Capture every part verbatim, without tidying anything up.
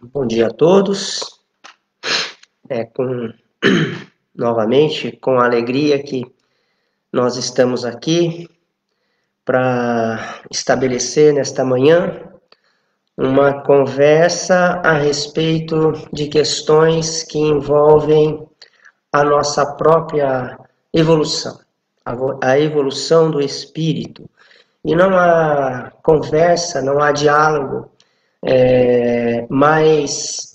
Bom dia a todos. É com novamente com alegria que nós estamos aqui para estabelecer nesta manhã uma conversa a respeito de questões que envolvem a nossa própria evolução, a evolução do espírito. E não há conversa, não há diálogo é, mais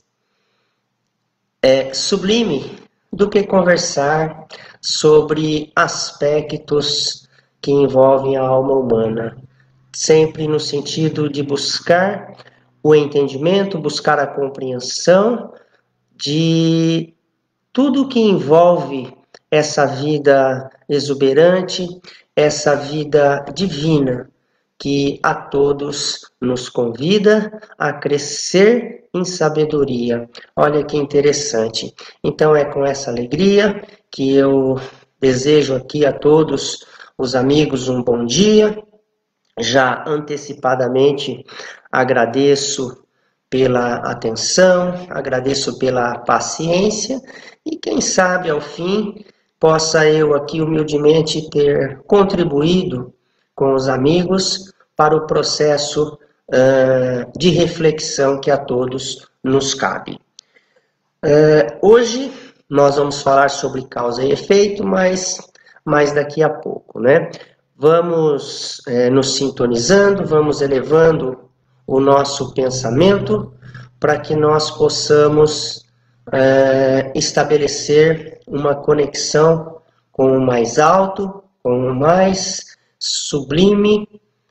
é, sublime do que conversar sobre aspectos que envolvem a alma humana, sempre no sentido de buscar o entendimento, buscar a compreensão de tudo que envolve essa vida exuberante, essa vida divina, que a todos nos convida a crescer em sabedoria. Olha que interessante. Então é com essa alegria que eu desejo aqui a todos os amigos um bom dia. Já antecipadamente agradeço pela atenção, agradeço pela paciência e quem sabe ao fim possa eu aqui humildemente ter contribuído com os amigos para o processo uh, de reflexão que a todos nos cabe. Uh, hoje nós vamos falar sobre causa e efeito, mas mais daqui a pouco, né? Vamos eh, nos sintonizando, vamos elevando o nosso pensamento para que nós possamos eh, estabelecer uma conexão com o mais alto, com o mais sublime,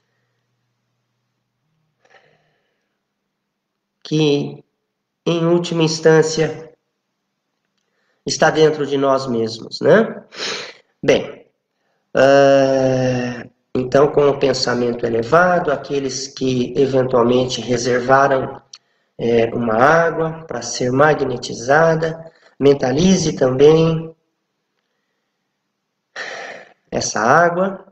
que em última instância está dentro de nós mesmos, né? Bem, Uh, então, com o pensamento elevado, aqueles que eventualmente reservaram é, uma água para ser magnetizada, mentalize também essa água,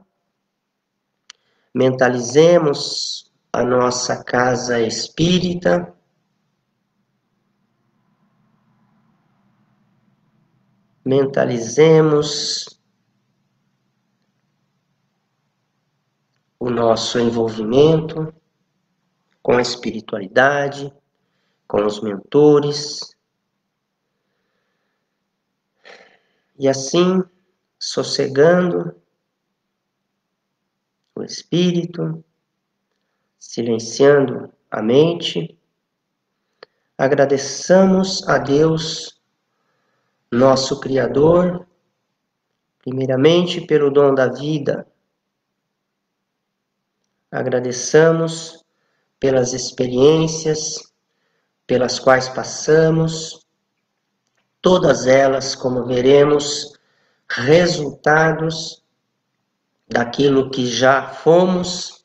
mentalizemos a nossa casa espírita, mentalizemos o nosso envolvimento com a espiritualidade, com os mentores. E assim, sossegando o espírito, silenciando a mente, agradeçamos a Deus, nosso Criador, primeiramente pelo dom da vida. Agradeçamos pelas experiências pelas quais passamos, todas elas, como veremos, resultados daquilo que já fomos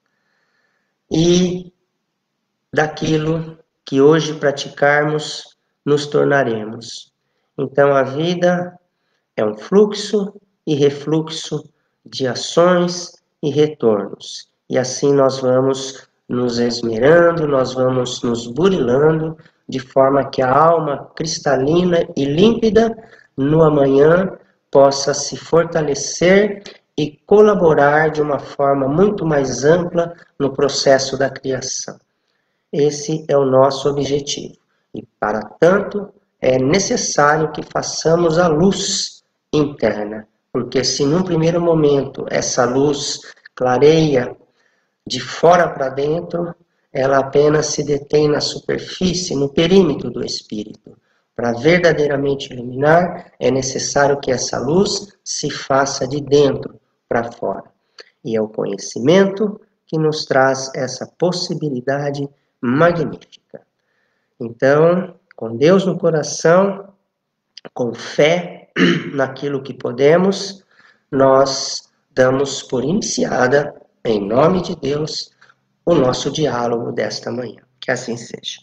e daquilo que hoje praticarmos nos tornaremos. Então a vida é um fluxo e refluxo de ações e retornos. E assim nós vamos nos esmerando, nós vamos nos burilando, de forma que a alma cristalina e límpida no amanhã possa se fortalecer e colaborar de uma forma muito mais ampla no processo da criação. Esse é o nosso objetivo. E para tanto é necessário que façamos a luz interna, porque se num primeiro momento essa luz clareia de fora para dentro, ela apenas se detém na superfície, no perímetro do espírito. Para verdadeiramente iluminar, é necessário que essa luz se faça de dentro para fora. E é o conhecimento que nos traz essa possibilidade magnífica. Então, com Deus no coração, com fé naquilo que podemos, nós damos por iniciada, em nome de Deus, o nosso diálogo desta manhã. Que assim seja.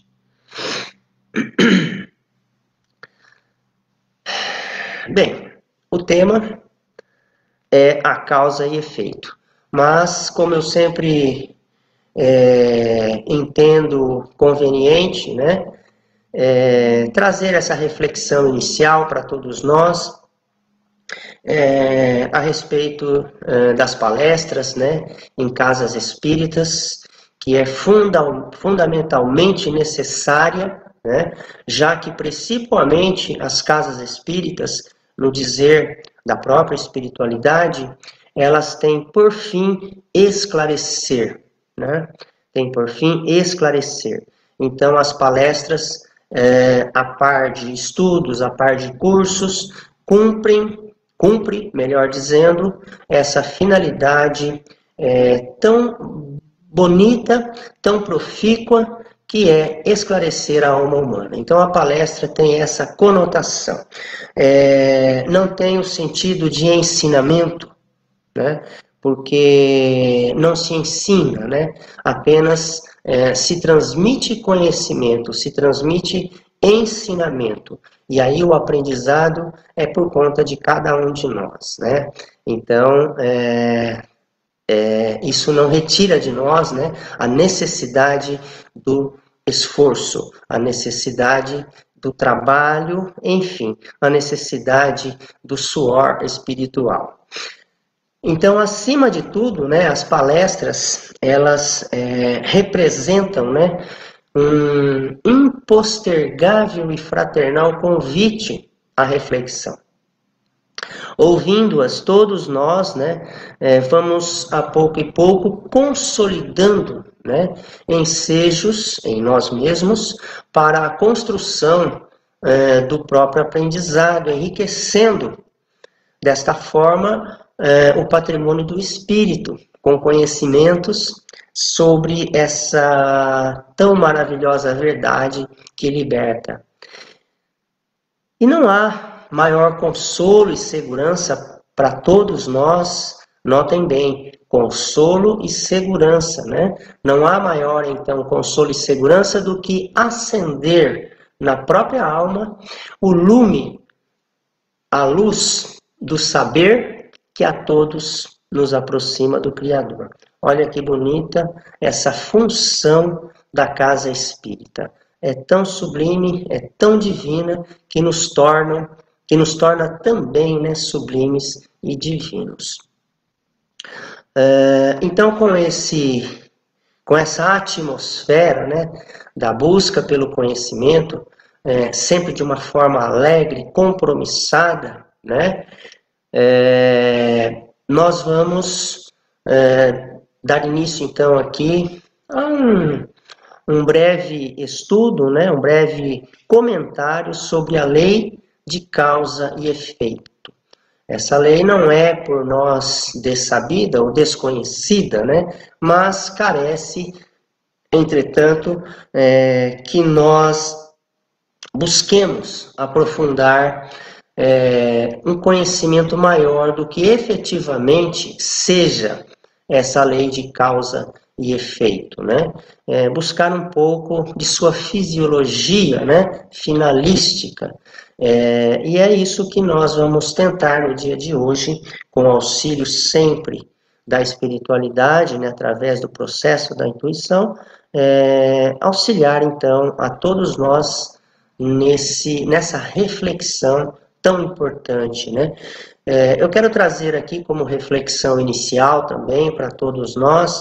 Bem, o tema é a causa e efeito. Mas, como eu sempre é, entendo conveniente, né, é, trazer essa reflexão inicial para todos nós, é, a respeito é, das palestras, né, em casas espíritas, que é funda fundamentalmente necessária, né, já que principalmente as casas espíritas, no dizer da própria espiritualidade, elas têm por fim esclarecer, né? Tem por fim esclarecer. Então as palestras, é, a par de estudos, a par de cursos, cumprem, cumpre, melhor dizendo, essa finalidade é, tão bonita, tão profícua, que é esclarecer a alma humana. Então a palestra tem essa conotação. É, não tem o sentido de ensinamento, né? Porque não se ensina, né? Apenas é, se transmite conhecimento, se transmite ensinamento. E aí o aprendizado é por conta de cada um de nós, né? Então, é, é, isso não retira de nós, né, a necessidade do esforço, a necessidade do trabalho, enfim, a necessidade do suor espiritual. Então, acima de tudo, né, as palestras, elas é, representam, né, um impostergável e fraternal convite à reflexão. Ouvindo-as, todos nós, né, é, vamos a pouco e pouco consolidando, né, ensejos em nós mesmos para a construção é, do próprio aprendizado, enriquecendo desta forma é, o patrimônio do espírito, com conhecimentos sobre essa tão maravilhosa verdade que liberta. E não há maior consolo e segurança para todos nós, notem bem, consolo e segurança, né? Não há maior, então, consolo e segurança do que acender na própria alma o lume, a luz do saber que a todos nos aproxima do Criador. Olha que bonita essa função da casa espírita. É tão sublime, é tão divina, que nos torna, que nos torna também, né, sublimes e divinos. Uh, então, com, esse, com essa atmosfera, né, da busca pelo conhecimento, é, sempre de uma forma alegre, compromissada, né, é, nós vamos é, dar início, então, aqui a um... um breve estudo, né, um breve comentário sobre a lei de causa e efeito. Essa lei não é por nós dessabida ou desconhecida, né, mas carece, entretanto, é, que nós busquemos aprofundar é, um conhecimento maior do que efetivamente seja essa lei de causa e efeito, né? É, buscar um pouco de sua fisiologia, né, finalística. É, e é isso que nós vamos tentar no dia de hoje, com o auxílio sempre da espiritualidade, né, através do processo da intuição, é, auxiliar então a todos nós nesse, nessa reflexão tão importante, né? É, eu quero trazer aqui como reflexão inicial também para todos nós,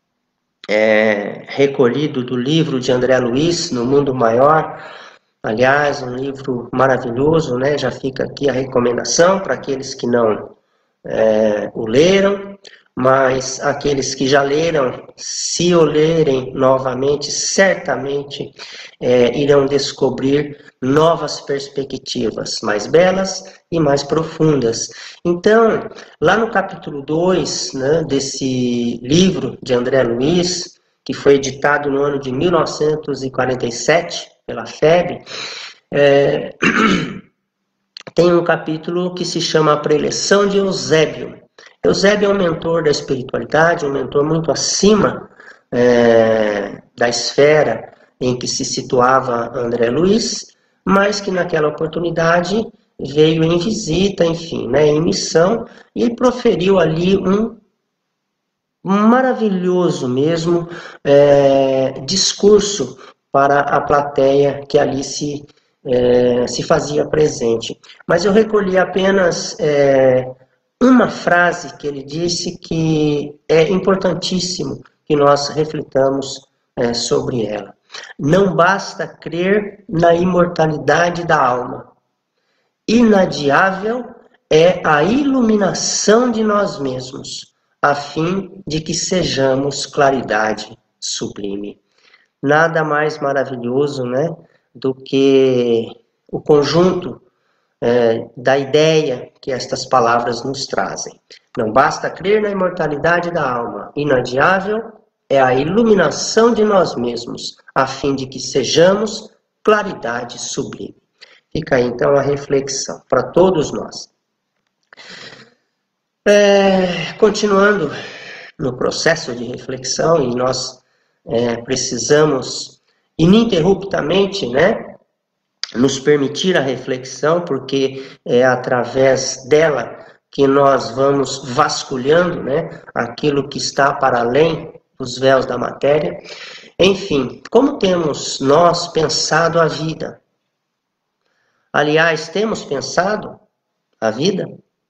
É, recolhido do livro de André Luiz, No Mundo Maior. Aliás, um livro maravilhoso, né? Já fica aqui a recomendação para aqueles que não é, o leram, mas aqueles que já leram, se o lerem novamente, certamente é, irão descobrir novas perspectivas, mais belas e mais profundas. Então, lá no capítulo dois, né, desse livro de André Luiz, que foi editado no ano de mil novecentos e quarenta e sete pela F E B, é, tem um capítulo que se chama A Preleção de Eusébio. Eusébio é um mentor da espiritualidade, um mentor muito acima é, da esfera em que se situava André Luiz, mas que naquela oportunidade veio em visita, enfim, né, em missão, e proferiu ali um maravilhoso mesmo é, discurso para a plateia que ali se, é, se fazia presente. Mas eu recolhi apenas é, uma frase que ele disse que é importantíssimo que nós reflitamos é, sobre ela. Não basta crer na imortalidade da alma. Inadiável é a iluminação de nós mesmos, a fim de que sejamos claridade sublime. Nada mais maravilhoso, né, do que o conjunto é, da ideia que estas palavras nos trazem. Não basta crer na imortalidade da alma. Inadiável é a iluminação de nós mesmos, a fim de que sejamos claridade sublime. Fica aí, então, a reflexão para todos nós. É, continuando no processo de reflexão, e nós é, precisamos ininterruptamente, né, nos permitir a reflexão, porque é através dela que nós vamos vasculhando, né, aquilo que está para além dos véus da matéria. Enfim, como temos nós pensado a vida? Aliás, temos pensado a vida?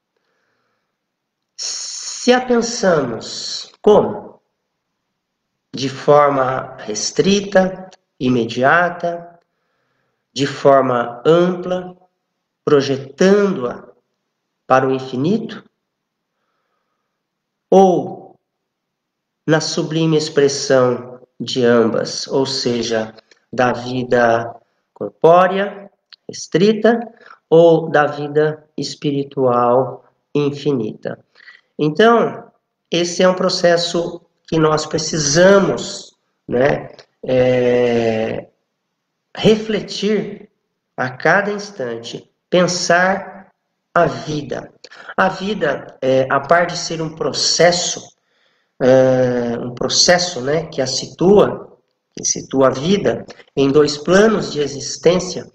Se a pensamos como? De forma restrita, imediata, de forma ampla, projetando-a para o infinito? Ou na sublime expressão de ambas, ou seja, da vida corpórea, restrita, ou da vida espiritual infinita? Então, esse é um processo que nós precisamos, né, é, refletir a cada instante, pensar a vida. A vida, é, a par de ser um processo, é, um processo, né, que a situa, que situa a vida em dois planos de existência,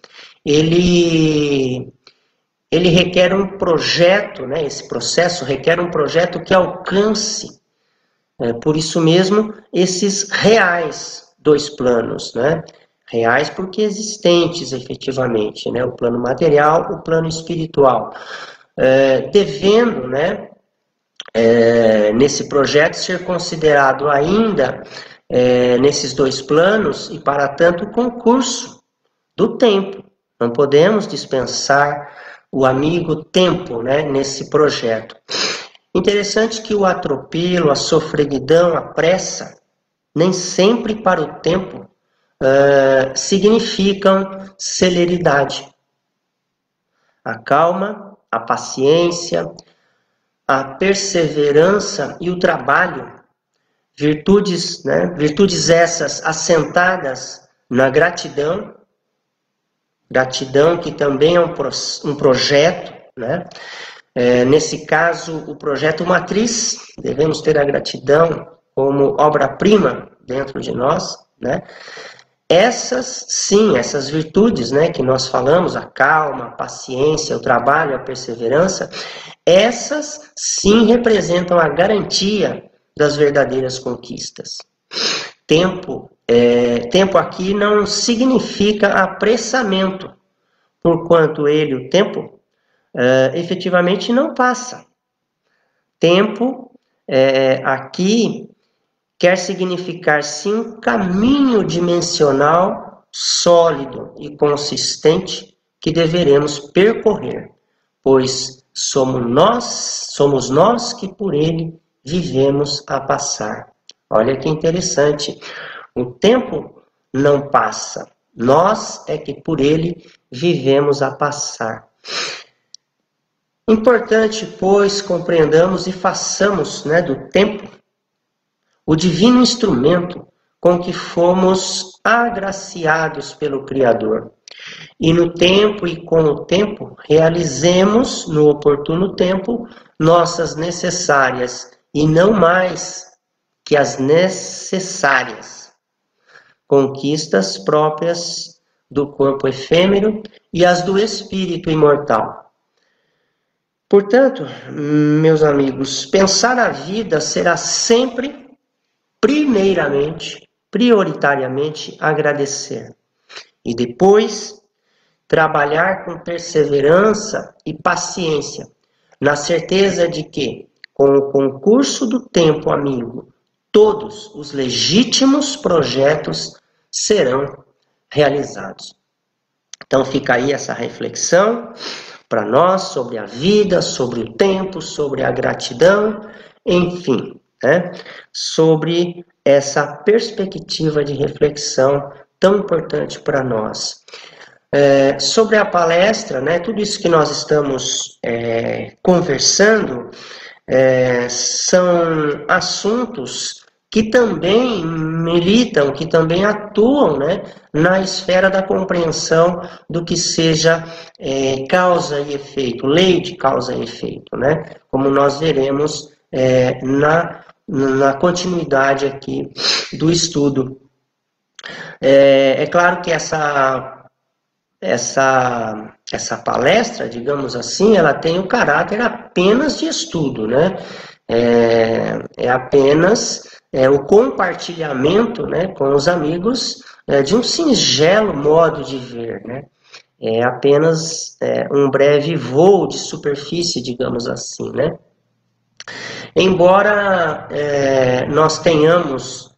ele, ele requer um projeto, né, esse processo requer um projeto que alcance, é, por isso mesmo, esses reais dois planos, né, reais porque existentes efetivamente, né, o plano material, o plano espiritual, é, devendo, né, é, nesse projeto ser considerado ainda é, nesses dois planos e para tanto o concurso do tempo. Não podemos dispensar o amigo tempo, né, nesse projeto. Interessante que o atropelo, a sofreguidão, a pressa, nem sempre para o tempo uh, significam celeridade. A calma, a paciência, a perseverança e o trabalho, virtudes, né, virtudes essas assentadas na gratidão, gratidão que também é um, pro, um projeto, né? É, nesse caso, o projeto matriz, devemos ter a gratidão como obra-prima dentro de nós, né? Essas, sim, essas virtudes, né, que nós falamos, a calma, a paciência, o trabalho, a perseverança, essas, sim, representam a garantia das verdadeiras conquistas. Tempo, é, tempo aqui não significa apressamento, porquanto ele, o tempo, Uh, efetivamente não passa. Tempo é, aqui quer significar sim um caminho dimensional sólido e consistente que deveremos percorrer, pois somos nós, somos nós que por ele vivemos a passar. Olha que interessante. O tempo não passa, nós é que por ele vivemos a passar. Importante, pois, compreendamos e façamos, né, do tempo o divino instrumento com que fomos agraciados pelo Criador. E no tempo e com o tempo, realizemos, no oportuno tempo, nossas necessárias, e não mais que as necessárias, conquistas próprias do corpo efêmero e as do espírito imortal. Portanto, meus amigos, pensar a vida será sempre, primeiramente, prioritariamente agradecer. E depois, trabalhar com perseverança e paciência, na certeza de que, com o concurso do tempo, amigo, todos os legítimos projetos serão realizados. Então fica aí essa reflexão para nós sobre a vida, sobre o tempo, sobre a gratidão, enfim, né? Sobre essa perspectiva de reflexão tão importante para nós. É, sobre a palestra, né, tudo isso que nós estamos é, conversando é, são assuntos que também militam, que também atuam, né, na esfera da compreensão do que seja é, causa e efeito, lei de causa e efeito, né, como nós veremos é, na, na continuidade aqui do estudo. É, é claro que essa Essa, essa palestra, digamos assim, ela tem o caráter apenas de estudo, né? É, é apenas é, o compartilhamento, né, com os amigos é, de um singelo modo de ver, né? É apenas é, um breve voo de superfície, digamos assim, né? Embora é, nós tenhamos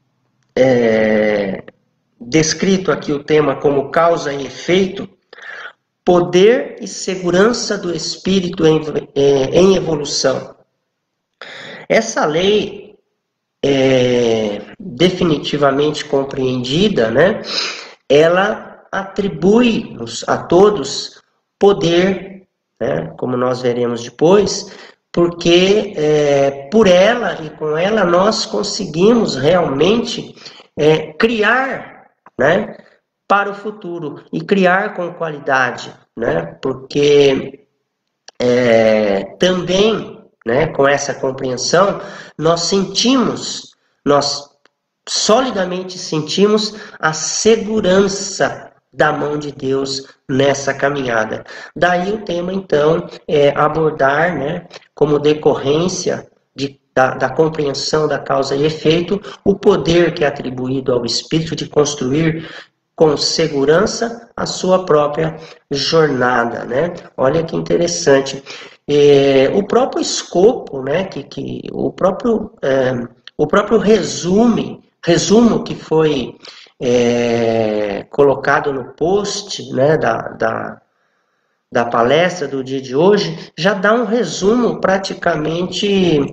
é, descrito aqui o tema como causa e efeito, poder e segurança do espírito em, em evolução. Essa lei é definitivamente compreendida, né? Ela atribui a todos poder, né? Como nós veremos depois, porque é, por ela e com ela nós conseguimos realmente é, criar, né, para o futuro, e criar com qualidade, né, porque é, também, né, com essa compreensão, nós sentimos, nós solidamente sentimos a segurança da mão de Deus nessa caminhada. Daí o tema, então, é abordar, né, como decorrência de Da, da compreensão da causa e efeito, o poder que é atribuído ao espírito de construir com segurança a sua própria jornada, né? Olha que interessante. É, o próprio escopo, né, que, que, o, próprio, é, o próprio resume, resumo que foi é, colocado no post, né, da, da, da palestra do dia de hoje, já dá um resumo praticamente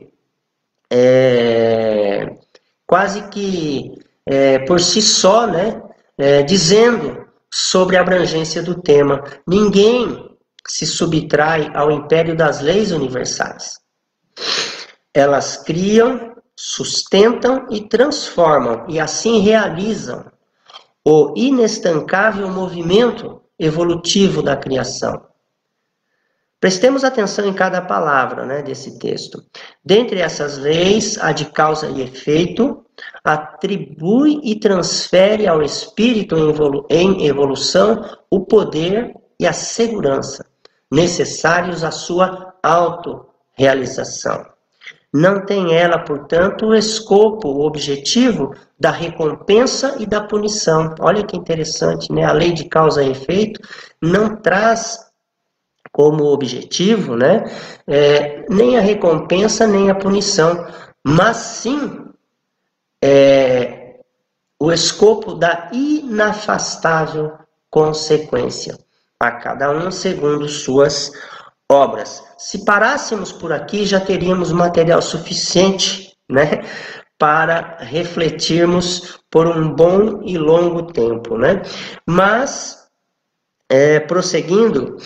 É, quase que é, por si só, né, é, dizendo sobre a abrangência do tema. Ninguém se subtrai ao império das leis universais. Elas criam, sustentam e transformam, e assim realizam o inestancável movimento evolutivo da criação. Prestemos atenção em cada palavra, né, desse texto. Dentre essas leis, a de causa e efeito atribui e transfere ao espírito em, evolu em evolução o poder e a segurança necessários à sua autorrealização. Não tem ela, portanto, o escopo, o objetivo da recompensa e da punição. Olha que interessante, né? A lei de causa e efeito não traz como objetivo, né, é, nem a recompensa, nem a punição, mas sim é, o escopo da inafastável consequência, a cada um segundo suas obras. Se parássemos por aqui, já teríamos material suficiente, né, para refletirmos por um bom e longo tempo, né? Mas, é, prosseguindo,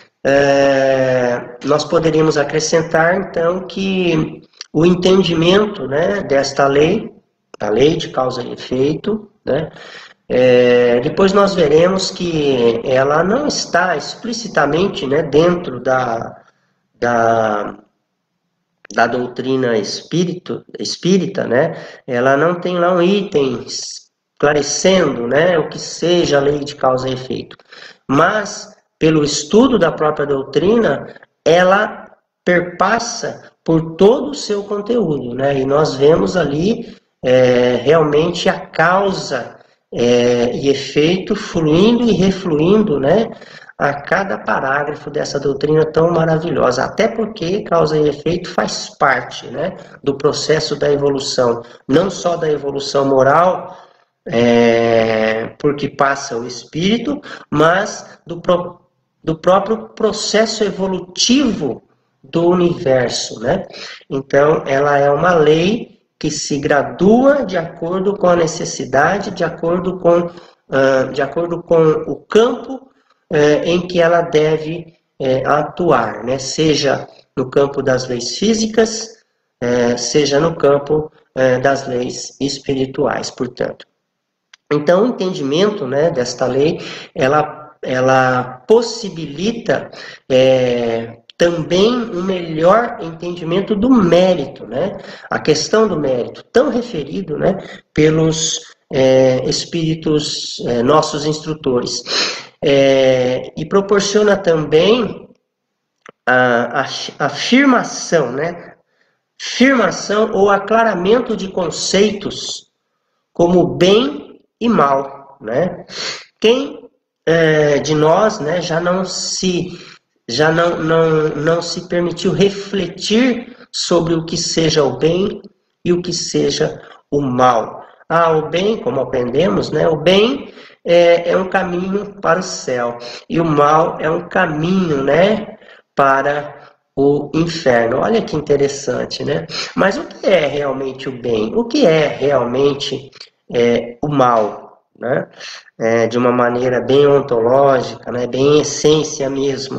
É, nós poderíamos acrescentar, então, que o entendimento, né, desta lei, a lei de causa e efeito, né, é, depois nós veremos que ela não está explicitamente, né, dentro da, da, da doutrina espírito, espírita, né, ela não tem lá um item esclarecendo, né, o que seja a lei de causa e efeito, mas pelo estudo da própria doutrina, ela perpassa por todo o seu conteúdo, né? E nós vemos ali é, realmente a causa é, e efeito fluindo e refluindo, né, a cada parágrafo dessa doutrina tão maravilhosa, até porque causa e efeito faz parte, né, do processo da evolução, não só da evolução moral, é, porque passa o espírito, mas do, pro, do próprio processo evolutivo do universo, né? Então, ela é uma lei que se gradua de acordo com a necessidade, de acordo com, uh, de acordo com o campo uh, em que ela deve uh, atuar, né? Seja no campo das leis físicas, uh, seja no campo uh, das leis espirituais, portanto. Então, o entendimento, né, desta lei, ela, ela possibilita é, também um melhor entendimento do mérito, né? A questão do mérito, tão referido, né, pelos é, espíritos, é, nossos instrutores. É, e proporciona também a, a, a afirmação, né? Afirmação ou aclaramento de conceitos como bem e mal, né? Quem é, de nós, né, já não se já não, não, não se permitiu refletir sobre o que seja o bem e o que seja o mal? Ah, o bem, como aprendemos, né, o bem é, é um caminho para o céu e o mal é um caminho, né, para o inferno. Olha que interessante, né? Mas o que é realmente o bem? O que é realmente É, o mal, né? É, de uma maneira bem ontológica, né? Bem essência mesmo.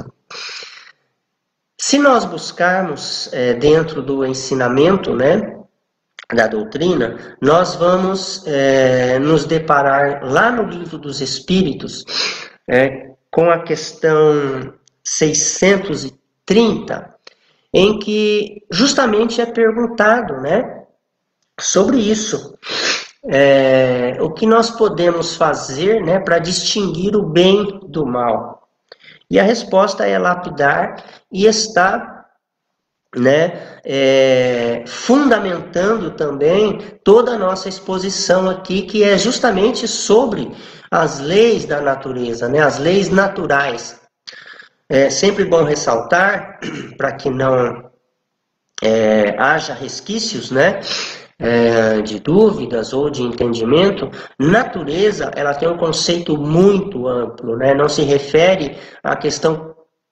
Se nós buscarmos é, dentro do ensinamento, né, da doutrina, nós vamos é, nos deparar lá no Livro dos Espíritos é, com a questão seiscentos e trinta, em que justamente é perguntado, né, sobre isso. É, o que nós podemos fazer, né, para distinguir o bem do mal? E a resposta é lapidar e está, né, é, fundamentando também toda a nossa exposição aqui, que é justamente sobre as leis da natureza, né, as leis naturais. É sempre bom ressaltar, para que não é, haja resquícios, né, É, de dúvidas ou de entendimento, natureza, ela tem um conceito muito amplo, né? Não se refere à questão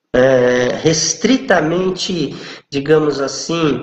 é, restritamente, digamos assim,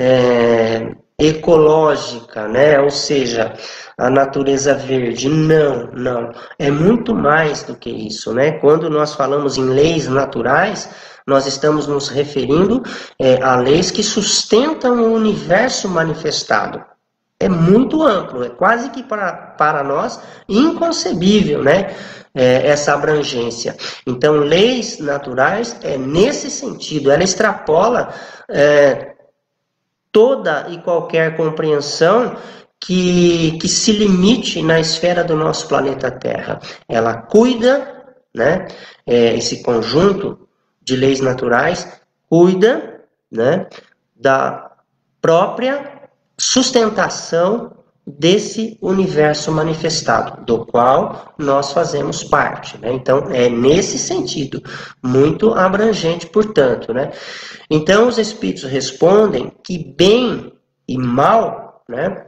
é, ecológica, né? Ou seja, a natureza verde. Não, não. É muito mais do que isso, né? Quando nós falamos em leis naturais, nós estamos nos referindo é, a leis que sustentam o universo manifestado. É muito amplo, é quase que para, para nós inconcebível, né? É, essa abrangência. Então, leis naturais é nesse sentido, ela extrapola é, toda e qualquer compreensão que, que se limite na esfera do nosso planeta Terra. Ela cuida, né? É, esse conjunto de leis naturais cuida, né, da própria sustentação desse universo manifestado, do qual nós fazemos parte, né? Então, é nesse sentido, muito abrangente, portanto, né? Então, os espíritos respondem que bem e mal, né,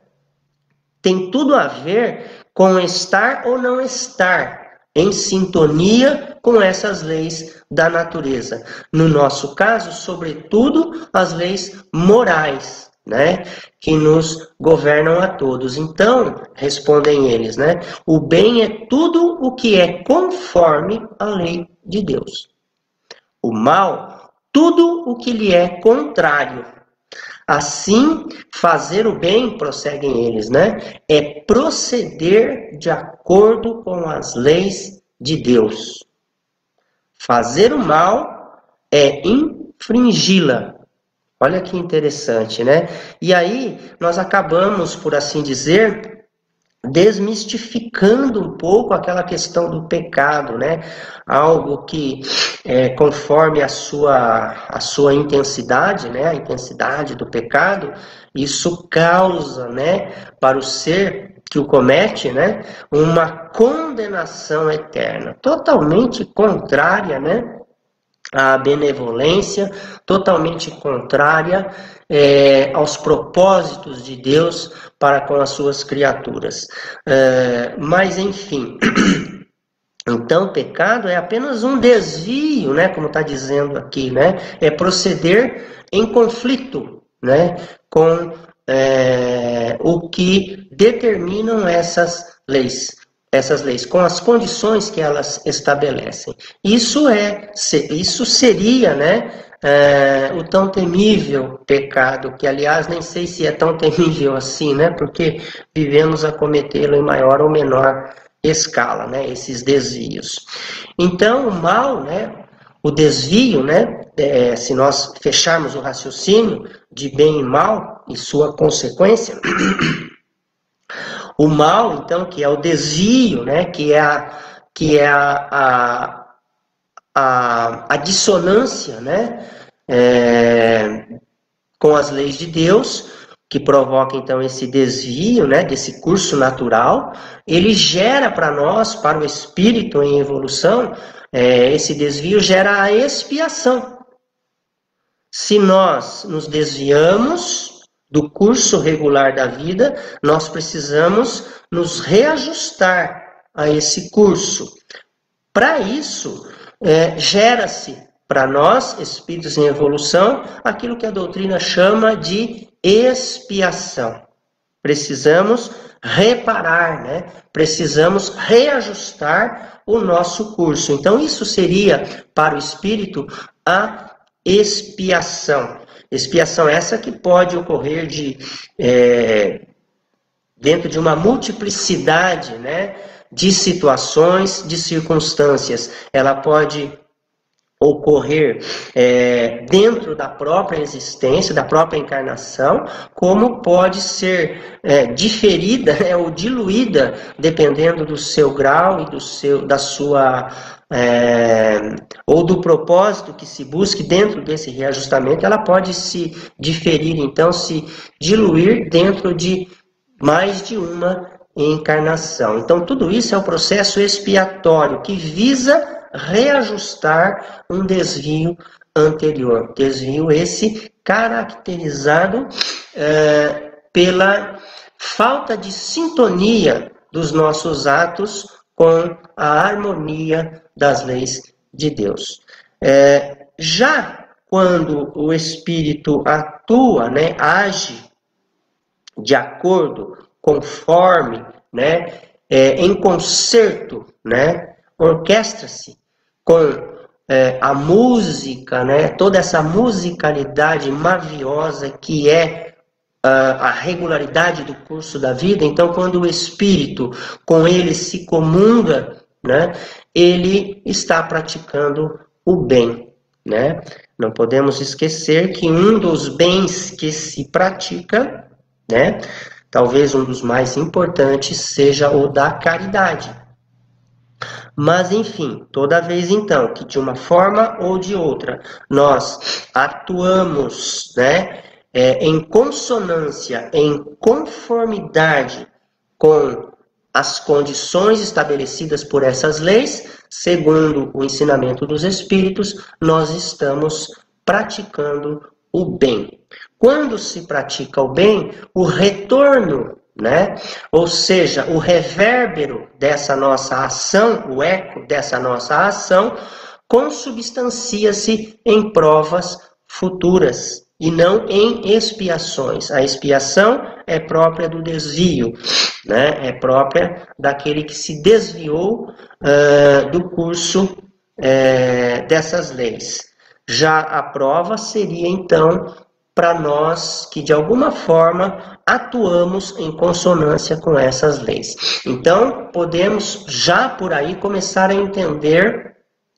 tem tudo a ver com estar ou não estar em sintonia com essas leis da natureza. No nosso caso, sobretudo, as leis morais, né, que nos governam a todos. Então, respondem eles, né, o bem é tudo o que é conforme a lei de Deus. O mal, tudo o que lhe é contrário. Assim, fazer o bem, prosseguem eles, né, é proceder de acordo com as leis de Deus. Fazer o mal é infringi-la. Olha que interessante, né? E aí, nós acabamos, por assim dizer, desmistificando um pouco aquela questão do pecado, né? Algo que, é, conforme a sua, a sua intensidade, né? A intensidade do pecado, isso causa, né? Para o ser que o comete, né? Uma condenação eterna, totalmente contrária, né? A benevolência, totalmente contrária é, aos propósitos de Deus para com as suas criaturas. É, mas, enfim, então, pecado é apenas um desvio, né, como está dizendo aqui, né, é proceder em conflito, né, com é, o que determinam essas leis. Essas leis, com as condições que elas estabelecem. Isso é, isso seria, né, é, o tão temível pecado, que aliás nem sei se é tão temível assim, né, porque vivemos a cometê-lo em maior ou menor escala, né, esses desvios. Então, o mal, né, o desvio, né, é, se nós fecharmos o raciocínio de bem e mal e sua consequência, o mal, então, que é o desvio, né, que é a, que é a, a, a, a dissonância, né, é, com as leis de Deus, que provoca, então, esse desvio, né, desse curso natural, ele gera para nós, para o espírito em evolução, é, esse desvio gera a expiação. Se nós nos desviamos do curso regular da vida, nós precisamos nos reajustar a esse curso. Para isso, é, gera-se para nós, espíritos em evolução, aquilo que a doutrina chama de expiação. Precisamos reparar, né? Precisamos reajustar o nosso curso. Então, isso seria, para o espírito, a expiação. Expiação essa que pode ocorrer de, é, dentro de uma multiplicidade, né, de situações, de circunstâncias. Ela pode ocorrer é, dentro da própria existência, da própria encarnação, como pode ser é, diferida, né, ou diluída, dependendo do seu grau e do seu, da sua... É, ou do propósito que se busque dentro desse reajustamento, ela pode se diferir, então, se diluir dentro de mais de uma encarnação. Então, tudo isso é um processo expiatório que visa reajustar um desvio anterior. Desvio esse caracterizado é, pela falta de sintonia dos nossos atos com a harmonia das leis de Deus. É, já quando o espírito atua, né, age de acordo, conforme, né, é, em concerto, né, orquestra-se com é, a música, né, toda essa musicalidade maviosa que é a regularidade do curso da vida. Então, quando o espírito com ele se comunga, né, ele está praticando o bem, né? Não podemos esquecer que um dos bens que se pratica, né, talvez um dos mais importantes, seja o da caridade. Mas, enfim, toda vez, então, que de uma forma ou de outra nós atuamos, né, É, em consonância, em conformidade com as condições estabelecidas por essas leis, segundo o ensinamento dos Espíritos, nós estamos praticando o bem. Quando se pratica o bem, o retorno, né? Ou seja, o revérbero dessa nossa ação, o eco dessa nossa ação, consubstancia-se em provas futuras e não em expiações. A expiação é própria do desvio, né? É própria daquele que se desviou uh, do curso uh, dessas leis. Já a prova seria, então, para nós que, de alguma forma, atuamos em consonância com essas leis. Então, podemos já por aí começar a entender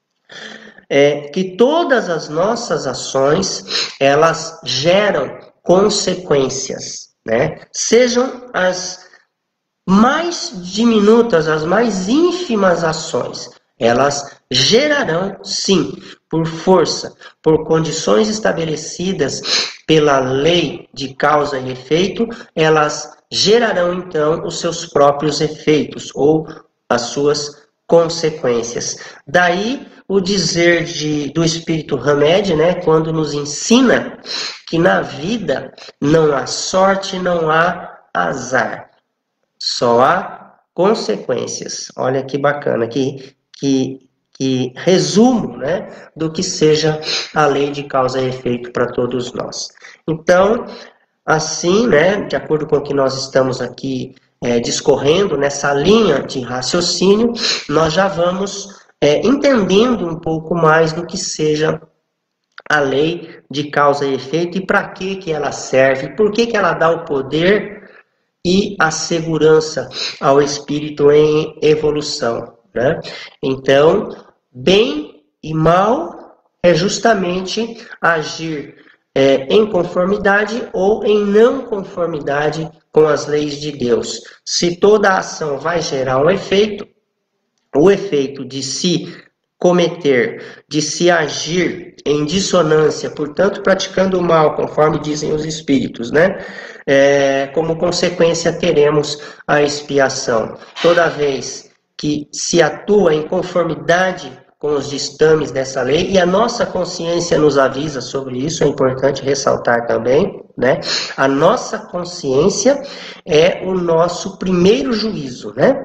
É, que todas as nossas ações, elas geram consequências, né? Sejam as mais diminutas, as mais ínfimas ações, elas gerarão, sim, por força, por condições estabelecidas pela lei de causa e efeito, elas gerarão, então, os seus próprios efeitos, ou as suas consequências. Daí o dizer de, do Espírito Hamed, né, quando nos ensina que na vida não há sorte, não há azar, só há consequências. Olha que bacana, que, que, que resumo, né, do que seja a lei de causa e efeito para todos nós. Então, assim, né, de acordo com o que nós estamos aqui é, discorrendo nessa linha de raciocínio, nós já vamos é, entendendo um pouco mais do que seja a lei de causa e efeito e para que, que ela serve, por que, que ela dá o poder e a segurança ao espírito em evolução, né? Então, bem e mal é justamente agir é, em conformidade ou em não conformidade com as leis de Deus. Se toda ação vai gerar um efeito, o efeito de se cometer, de se agir em dissonância, portanto praticando o mal, conforme dizem os espíritos, né? É, como consequência teremos a expiação. Toda vez que se atua em conformidade com os ditames dessa lei, e a nossa consciência nos avisa sobre isso, é importante ressaltar também, né? A nossa consciência é o nosso primeiro juízo, né?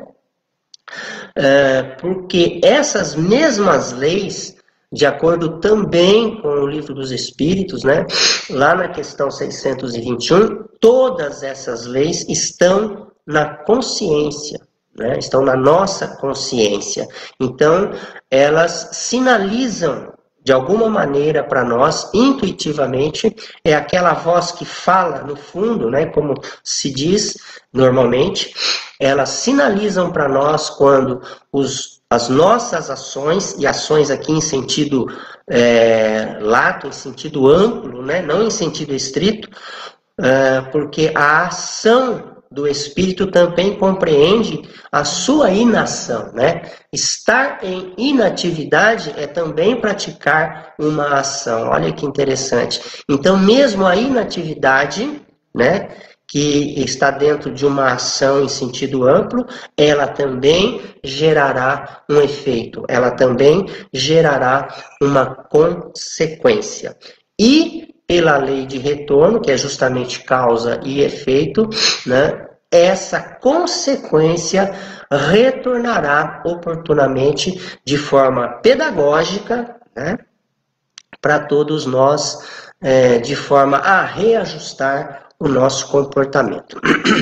É, porque essas mesmas leis, de acordo também com o Livro dos Espíritos, né, lá na questão seiscentos e vinte e um, todas essas leis estão na consciência, né, estão na nossa consciência. Então, elas sinalizam de alguma maneira para nós, intuitivamente, é aquela voz que fala no fundo, né, como se diz normalmente, elas sinalizam para nós quando os, as nossas ações, e ações aqui em sentido é, lato, em sentido amplo, né, não em sentido estrito, é, porque a ação do espírito também compreende a sua inação, né? Estar em inatividade é também praticar uma ação. Olha que interessante. Então, mesmo a inatividade, né, que está dentro de uma ação em sentido amplo, ela também gerará um efeito, ela também gerará uma consequência. E pela lei de retorno, que é justamente causa e efeito, né, essa consequência retornará oportunamente de forma pedagógica, né, para todos nós, é, de forma a reajustar o nosso comportamento.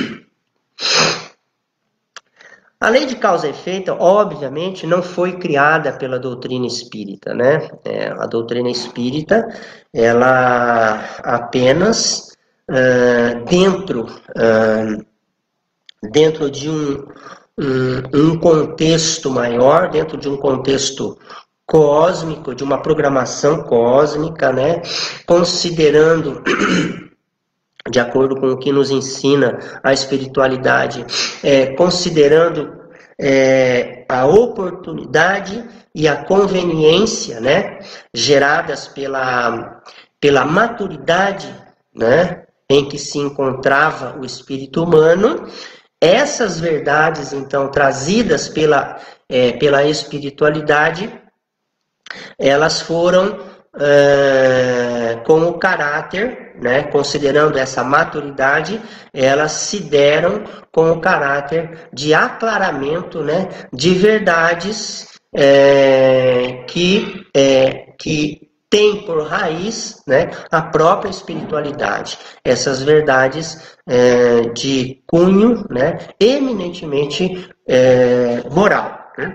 A lei de causa e efeito, obviamente, não foi criada pela doutrina espírita, né? É, a doutrina espírita, ela apenas uh, dentro, uh, dentro de um, um, um contexto maior, dentro de um contexto cósmico, de uma programação cósmica, né? Considerando de acordo com o que nos ensina a espiritualidade, é, considerando é, a oportunidade e a conveniência, né, geradas pela, pela maturidade, né, em que se encontrava o espírito humano, essas verdades, então, trazidas pela, é, pela espiritualidade, elas foram Uh, com o caráter, né, considerando essa maturidade, elas se deram com o caráter de aclaramento, né, de verdades é, que, é, que tem por raiz, né, a própria espiritualidade. Essas verdades é, de cunho, né, eminentemente é, moral, né?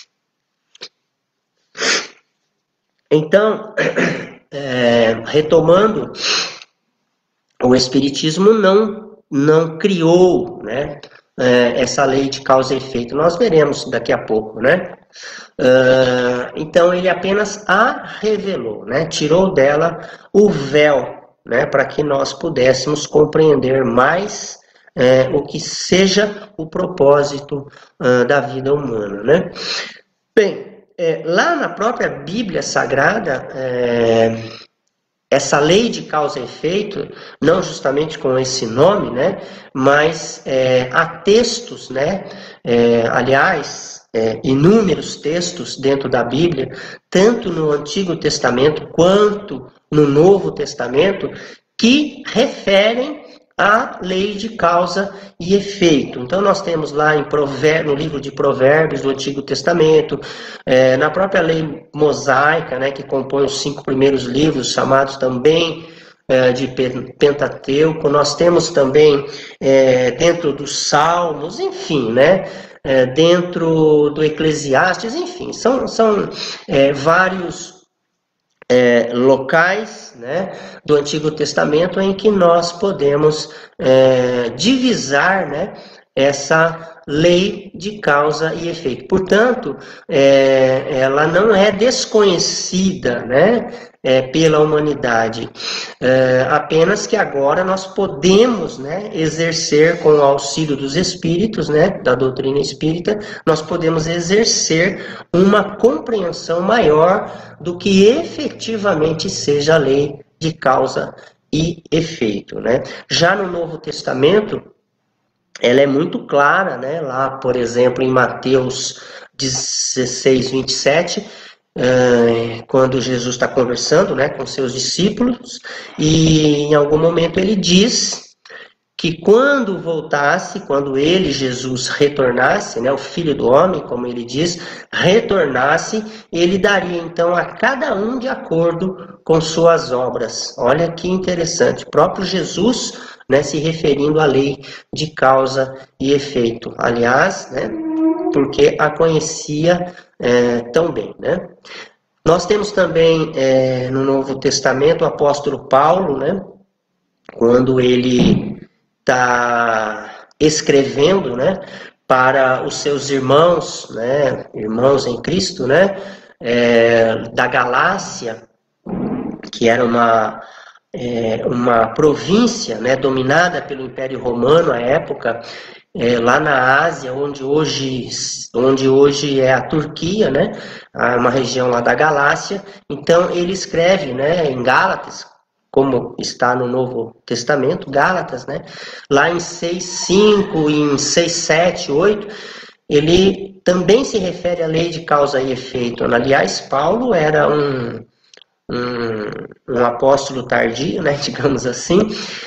Então, é, retomando, o Espiritismo não, não criou, né, é, essa lei de causa e efeito. Nós veremos daqui a pouco, né? Uh, então, ele apenas a revelou, né? Tirou dela o véu, né, para que nós pudéssemos compreender mais é, o que seja o propósito uh, da vida humana, né? Bem, é, lá na própria Bíblia Sagrada, é, essa lei de causa e efeito, não justamente com esse nome, né, mas é, há textos, né, é, aliás, é, inúmeros textos dentro da Bíblia, tanto no Antigo Testamento quanto no Novo Testamento, que referem a lei de causa e efeito. Então nós temos lá em Provér- no livro de Provérbios do Antigo Testamento, é, na própria lei mosaica, né, que compõe os cinco primeiros livros, chamados também é, de Pentateuco, nós temos também é, dentro dos Salmos, enfim, né, é, dentro do Eclesiastes, enfim, são, são é, vários É, locais, né, do Antigo Testamento em que nós podemos é, divisar, né, essa lei de causa e efeito. Portanto, é, ela não é desconhecida, né, é, pela humanidade, é, apenas que agora nós podemos, né, exercer com o auxílio dos espíritos, né, da doutrina espírita, nós podemos exercer uma compreensão maior do que efetivamente seja a lei de causa e efeito, né? Já no Novo Testamento, ela é muito clara, né? Lá, por exemplo, em Mateus dezesseis, vinte e sete, quando Jesus está conversando, né, com seus discípulos, e em algum momento ele diz que quando voltasse, quando ele, Jesus, retornasse, né, o Filho do Homem, como ele diz, retornasse, ele daria então a cada um de acordo com suas obras. Olha que interessante, o próprio Jesus, né, se referindo à lei de causa e efeito. Aliás, né, porque a conhecia é, tão bem, né? Nós temos também é, no Novo Testamento o apóstolo Paulo, né, quando ele está escrevendo, né, para os seus irmãos, né, irmãos em Cristo, né, é, da Galácia, que era uma, é, uma província, né, dominada pelo Império Romano à época, é, lá na Ásia, onde hoje, onde hoje é a Turquia, né, uma região lá da Galácia. Então ele escreve, né, em Gálatas, como está no Novo Testamento, Gálatas, né? Lá em seis, cinco, em seis, sete, oito, ele também se refere à lei de causa e efeito. Aliás, Paulo era um, um, um apóstolo tardio, né, digamos assim,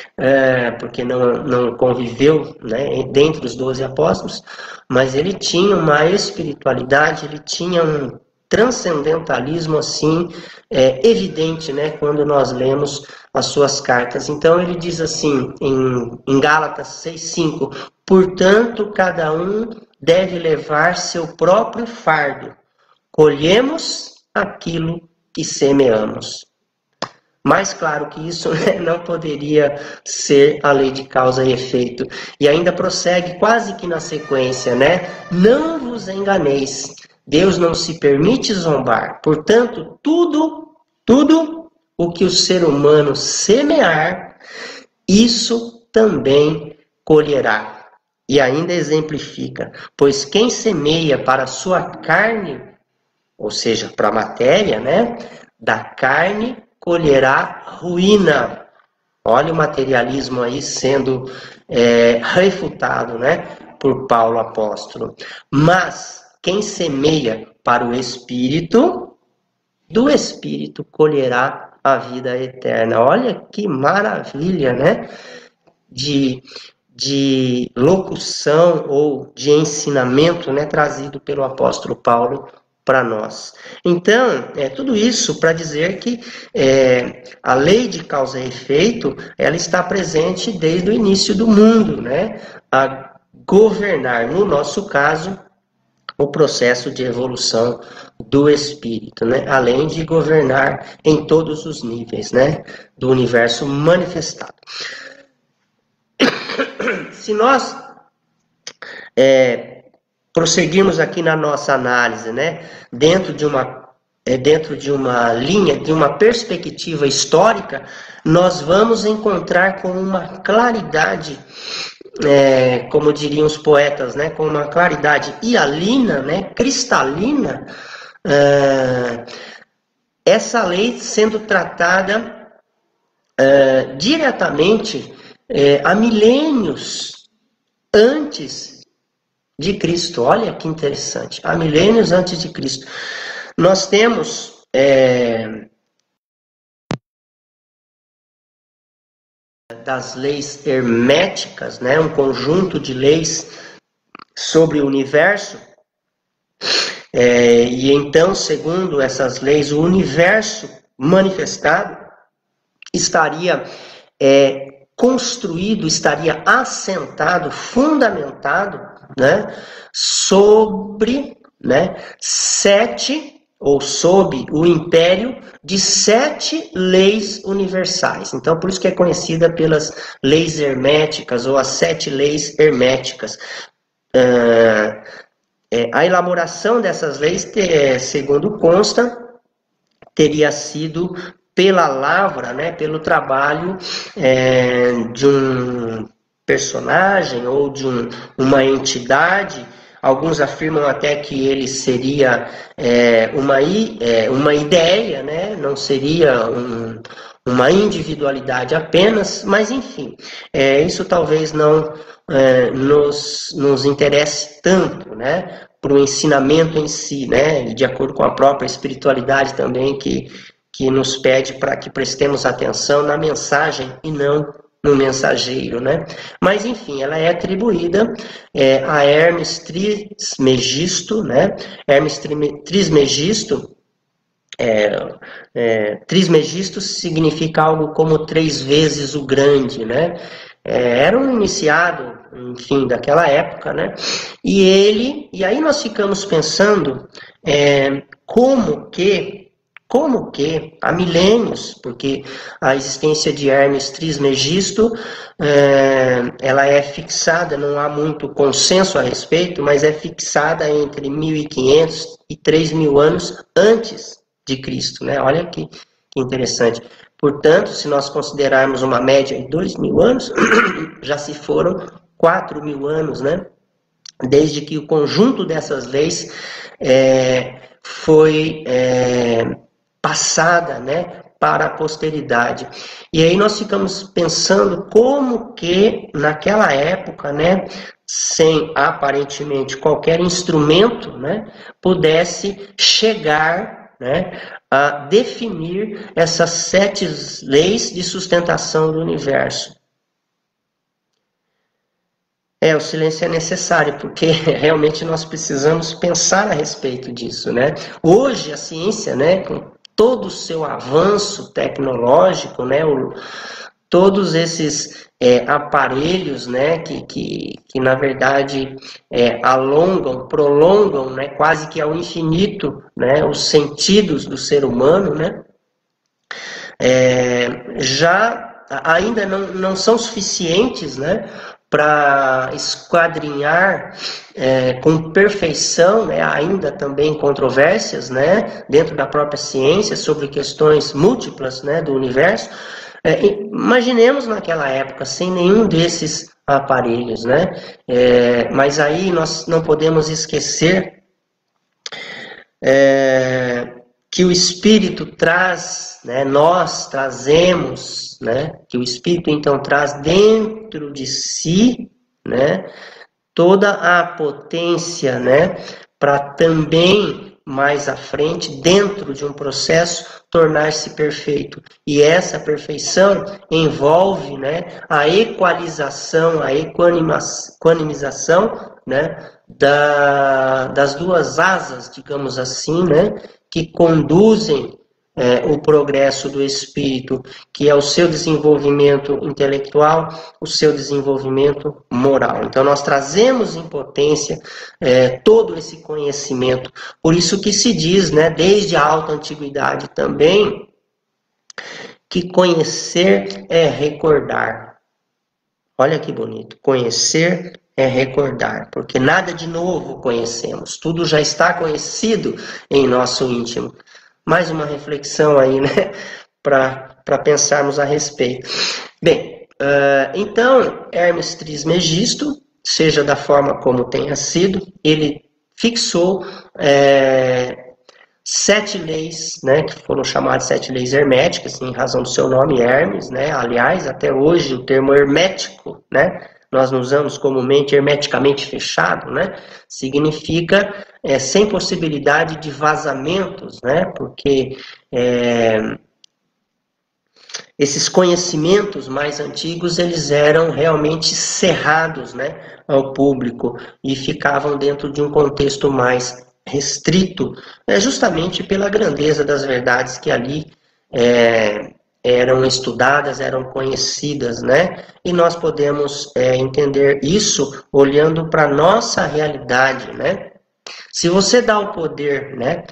é, porque não, não conviveu, né, dentre os doze apóstolos, mas ele tinha uma espiritualidade, ele tinha um transcendentalismo assim é, evidente, né, quando nós lemos as suas cartas. Então ele diz assim em, em Gálatas seis, cinco: portanto cada um deve levar seu próprio fardo, colhemos aquilo que semeamos. Mais claro que isso, né, não poderia ser a lei de causa e efeito. E ainda prossegue quase que na sequência, né? Não vos enganeis, Deus não se permite zombar. Portanto, tudo, tudo o que o ser humano semear, isso também colherá. E ainda exemplifica, pois quem semeia para a sua carne, ou seja, para a matéria, né, da carne colherá ruína. Olha o materialismo aí sendo é, refutado, né, por Paulo apóstolo. Mas quem semeia para o Espírito, do Espírito colherá a vida eterna. Olha que maravilha, né? De, de locução ou de ensinamento, né, trazido pelo apóstolo Paulo para nós. Então, é tudo isso para dizer que é, a lei de causa e efeito, ela está presente desde o início do mundo, né? A governar, no nosso caso, o processo de evolução do espírito, né? Além de governar em todos os níveis, né, do universo manifestado. Se nós é, prosseguirmos aqui na nossa análise, né, dentro de uma é, dentro de uma linha, de uma perspectiva histórica, nós vamos encontrar com uma claridade é, como diriam os poetas, né, com uma claridade hialina, né, cristalina, é, essa lei sendo tratada é, diretamente é, há milênios antes de Cristo. Olha que interessante, há milênios antes de Cristo. Nós temos é, das leis herméticas, né, um conjunto de leis sobre o universo, é, e então, segundo essas leis, o universo manifestado estaria é, construído, estaria assentado, fundamentado, né, sobre, né, sete, ou sob o império de sete leis universais. Então, por isso que é conhecida pelas leis herméticas, ou as sete leis herméticas. Uh, é, a elaboração dessas leis, te, segundo consta, teria sido pela lavra, né, pelo trabalho é, de um personagem ou de um, uma entidade. Alguns afirmam até que ele seria é, uma, é, uma ideia, né? Não seria um, uma individualidade apenas, mas enfim, é, isso talvez não é, nos, nos interesse tanto, né? Para o ensinamento em si, né? De acordo com a própria espiritualidade também, que, que nos pede para que prestemos atenção na mensagem e não no mensageiro, né? Mas enfim, ela é atribuída é, a Hermes Trismegisto, né? Hermes Trismegisto, é, é, Trismegisto significa algo como três vezes o grande, né? É, era um iniciado, enfim, daquela época, né? E ele, e aí nós ficamos pensando é, como que Como que, há milênios, porque a existência de Hermes Trismegisto, é, ela é fixada, não há muito consenso a respeito, mas é fixada entre mil e quinhentos e três mil anos antes de Cristo, né? Olha que, que interessante. Portanto, se nós considerarmos uma média de dois mil anos, já se foram quatro mil anos, né? Desde que o conjunto dessas leis é, foi... É, passada, né, para a posteridade. E aí nós ficamos pensando como que naquela época, né, sem aparentemente qualquer instrumento, né, pudesse chegar, né, a definir essas sete leis de sustentação do universo. É, o silêncio é necessário, porque realmente nós precisamos pensar a respeito disso, né? Hoje a ciência, né, com todo o seu avanço tecnológico, né, o, todos esses é, aparelhos, né, que, que, que na verdade é, alongam, prolongam, né, quase que ao infinito, né, os sentidos do ser humano, né, é, já ainda não, não são suficientes, né, para esquadrinhar é, com perfeição, né, ainda também controvérsias, né, dentro da própria ciência sobre questões múltiplas, né, do universo. É, imaginemos naquela época sem nenhum desses aparelhos, né, é, mas aí nós não podemos esquecer é, que o Espírito traz, né, nós trazemos, né, que o Espírito então traz dentro de si, né, toda a potência, né, para também mais à frente, dentro de um processo, tornar-se perfeito. E essa perfeição envolve, né, a equalização, a equanimização, né, da, das duas asas, digamos assim, né, que conduzem é, o progresso do espírito, que é o seu desenvolvimento intelectual, o seu desenvolvimento moral. Então nós trazemos em potência é, todo esse conhecimento. Por isso que se diz, né, desde a alta antiguidade também, que conhecer é recordar. Olha que bonito, conhecer é recordar, porque nada de novo conhecemos, tudo já está conhecido em nosso íntimo. Mais uma reflexão aí, né, para pensarmos a respeito. Bem, uh, então, Hermes Trismegisto, seja da forma como tenha sido, ele fixou é, sete leis, né, que foram chamadas sete leis herméticas, em razão do seu nome, Hermes, né? Aliás, até hoje o termo hermético, né, nós não usamos comumente hermeticamente fechado, né, significa é, sem possibilidade de vazamentos, né, porque é, esses conhecimentos mais antigos, eles eram realmente cerrados, né, ao público e ficavam dentro de um contexto mais restrito, é, justamente pela grandeza das verdades que ali é, eram estudadas, eram conhecidas, né? E nós podemos é, entender isso olhando para a nossa realidade, né? Se você dá o poder, né,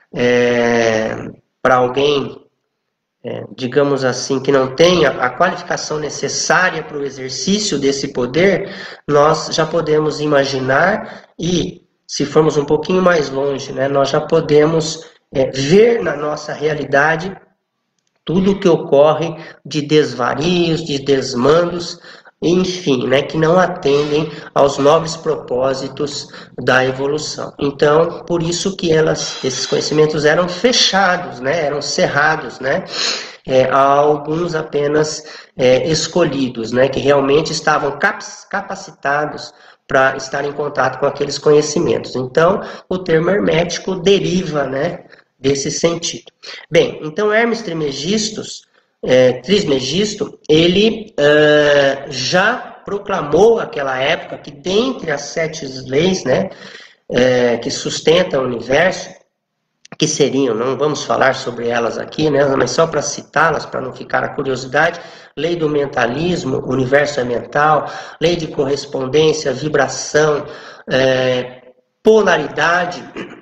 é, para alguém, é, digamos assim, que não tenha a qualificação necessária para o exercício desse poder, nós já podemos imaginar e, se formos um pouquinho mais longe, né, nós já podemos é, ver na nossa realidade tudo o que ocorre de desvarios, de desmandos, enfim, né, que não atendem aos nobres propósitos da evolução. Então, por isso que elas, esses conhecimentos eram fechados, né, eram cerrados, né, é, a alguns apenas é, escolhidos, né, que realmente estavam capacitados para estar em contato com aqueles conhecimentos. Então, o termo hermético deriva, né, desse sentido. Bem, então Hermes Trismegisto, é, Trismegisto, ele uh, já proclamou naquela época que dentre as sete leis, né, é, que sustentam o universo, que seriam, não vamos falar sobre elas aqui, né, mas só para citá-las, para não ficar a curiosidade: lei do mentalismo, o universo é mental; lei de correspondência, vibração, é, polaridade,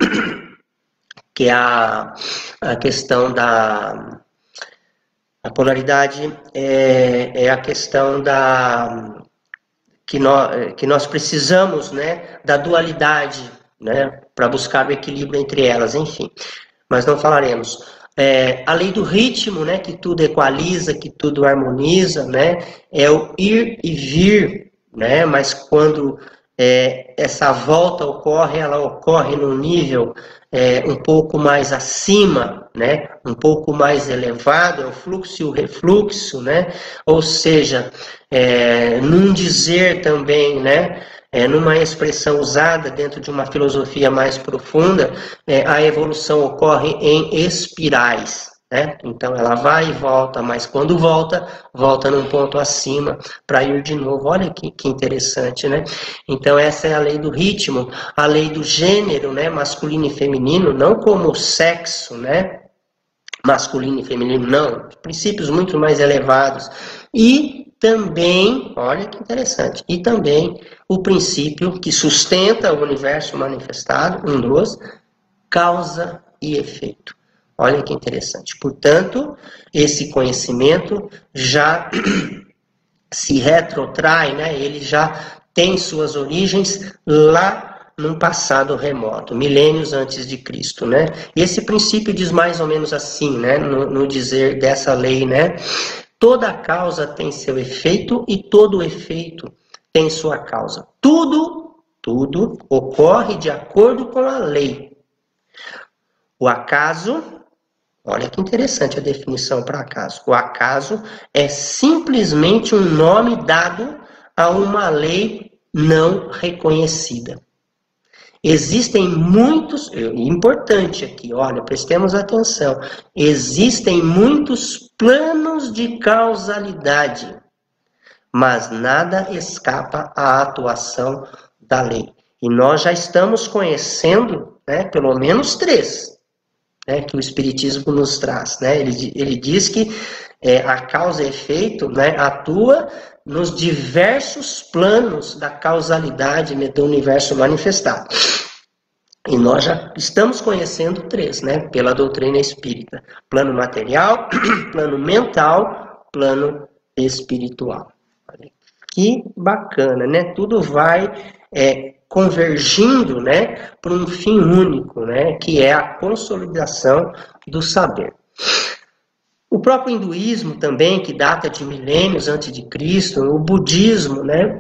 que é a, a questão da... A polaridade é, é a questão da... Que nós, que nós precisamos, né, da dualidade, né, para buscar o equilíbrio entre elas, enfim. Mas não falaremos. É, a lei do ritmo, né, que tudo equaliza, que tudo harmoniza, né, é o ir e vir, né, mas quando é, essa volta ocorre, ela ocorre num nível é, um pouco mais acima, né, um pouco mais elevado, é o fluxo e o refluxo, né, ou seja, é, num dizer também, né, é, numa expressão usada dentro de uma filosofia mais profunda, é, a evolução ocorre em espirais, né? Então ela vai e volta, mas quando volta, volta num ponto acima para ir de novo. Olha que, que interessante, né? Então essa é a lei do ritmo, a lei do gênero, né? Masculino e feminino, não como sexo, né? Masculino e feminino, não. Princípios muito mais elevados. E também, olha que interessante, e também o princípio que sustenta o universo manifestado, um dos, causa e efeito. Olha que interessante. Portanto, esse conhecimento já se retrotrai, né? Ele já tem suas origens lá num passado remoto, milênios antes de Cristo, né? E esse princípio diz mais ou menos assim, né? No, no dizer dessa lei, né? Toda causa tem seu efeito e todo efeito tem sua causa. Tudo, tudo ocorre de acordo com a lei. O acaso, olha que interessante a definição para acaso. O acaso é simplesmente um nome dado a uma lei não reconhecida. Existem muitos, importante aqui, olha, prestemos atenção, existem muitos planos de causalidade, mas nada escapa à atuação da lei. E nós já estamos conhecendo, né, pelo menos três, né, que o Espiritismo nos traz, né? Ele, ele diz que é, a causa e efeito, né, atua nos diversos planos da causalidade, né, do universo manifestado. E nós já estamos conhecendo três, né, pela doutrina espírita: plano material, plano mental, plano espiritual. Que bacana, né? Tudo vai é, convergindo, né, para um fim único, né, que é a consolidação do saber. O próprio hinduísmo também, que data de milênios antes de Cristo, o budismo, né,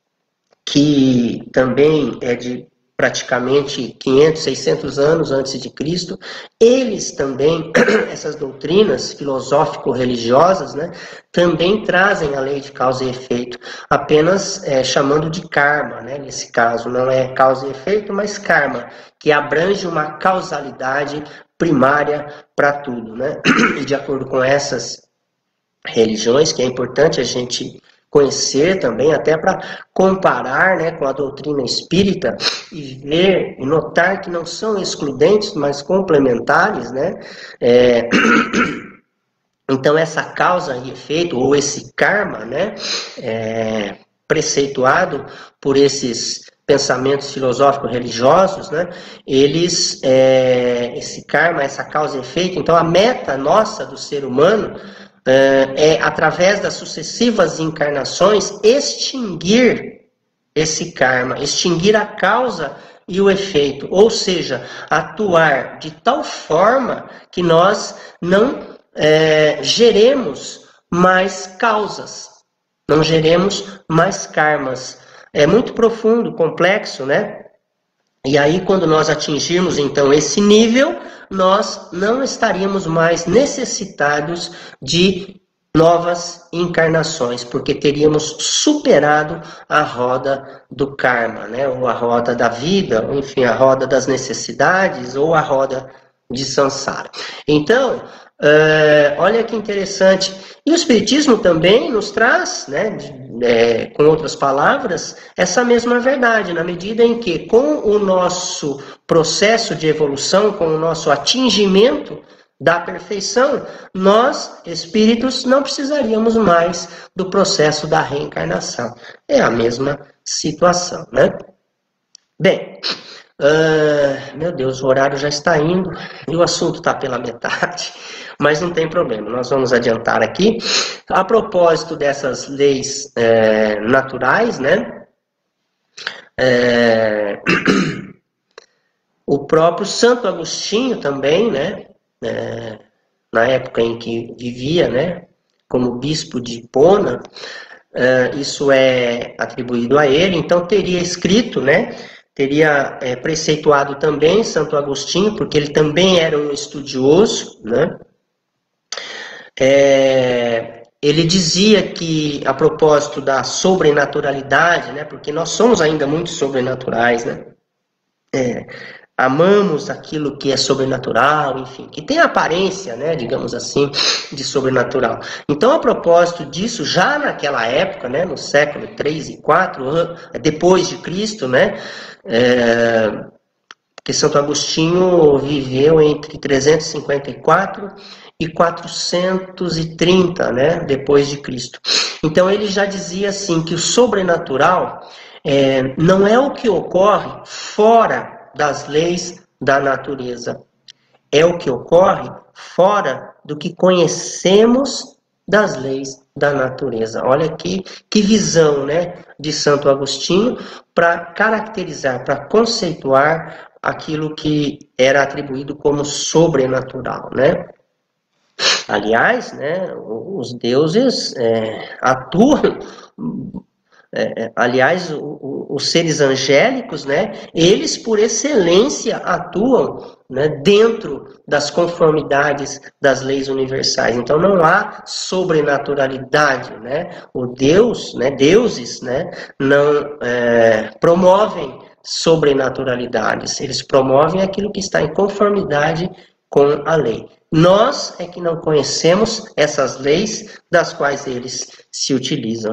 que também é de praticamente quinhentos, seiscentos anos antes de Cristo, eles também, essas doutrinas filosófico-religiosas, né, também trazem a lei de causa e efeito, apenas é, chamando de karma, né, nesse caso, não é causa e efeito, mas karma, que abrange uma causalidade primária para tudo, né, e de acordo com essas religiões, que é importante a gente conhecer também, até para comparar, né, com a doutrina espírita e ver e notar que não são excludentes, mas complementares, né? É... Então, essa causa e efeito, ou esse karma, né, é... preceituado por esses pensamentos filosóficos religiosos, né, eles, é... esse karma, essa causa e efeito, então a meta nossa do ser humano é, através das sucessivas encarnações, extinguir esse karma, extinguir a causa e o efeito, ou seja, atuar de tal forma que nós não é, geremos mais causas, não geremos mais karmas. É muito profundo, complexo, né? E aí, quando nós atingirmos, então, esse nível, nós não estaríamos mais necessitados de novas encarnações, porque teríamos superado a roda do karma, né? Ou a roda da vida, ou, enfim, a roda das necessidades, ou a roda de samsara. Então, Uh, olha que interessante. E o Espiritismo também nos traz, né, de, é, com outras palavras, essa mesma verdade, na medida em que, com o nosso processo de evolução, com o nosso atingimento da perfeição, nós, espíritos, não precisaríamos mais do processo da reencarnação. É a mesma situação, né? Bem, uh, meu Deus, o horário já está indo e o assunto está pela metade. Mas não tem problema, nós vamos adiantar aqui. A propósito dessas leis é, naturais, né? É, o próprio Santo Agostinho também, né? É, na época em que vivia, né? Como bispo de Hipona, é, isso é atribuído a ele, então teria escrito, né? Teria é, preceituado também Santo Agostinho, porque ele também era um estudioso, né? É, ele dizia que, a propósito da sobrenaturalidade, né, porque nós somos ainda muito sobrenaturais, né, é, amamos aquilo que é sobrenatural, enfim, que tem aparência, né, digamos assim, de sobrenatural. Então, a propósito disso, já naquela época, né, no século três e quatro, depois de Cristo, né, é, que Santo Agostinho viveu entre trezentos e cinquenta e quatro e quatrocentos e trinta, né, depois de Cristo. Então ele já dizia assim que o sobrenatural é, não é o que ocorre fora das leis da natureza, é o que ocorre fora do que conhecemos das leis da natureza. Olha aqui que visão, né, de Santo Agostinho para caracterizar, para conceituar aquilo que era atribuído como sobrenatural, né? Aliás, né, os deuses é, atuam, é, aliás, o, o, os seres angélicos, né, eles por excelência atuam, né, dentro das conformidades das leis universais. Então não há sobrenaturalidade, né? O Deus, né, deuses, né, não é, promovem sobrenaturalidades, eles promovem aquilo que está em conformidade com a lei. Nós é que não conhecemos essas leis das quais eles se utilizam.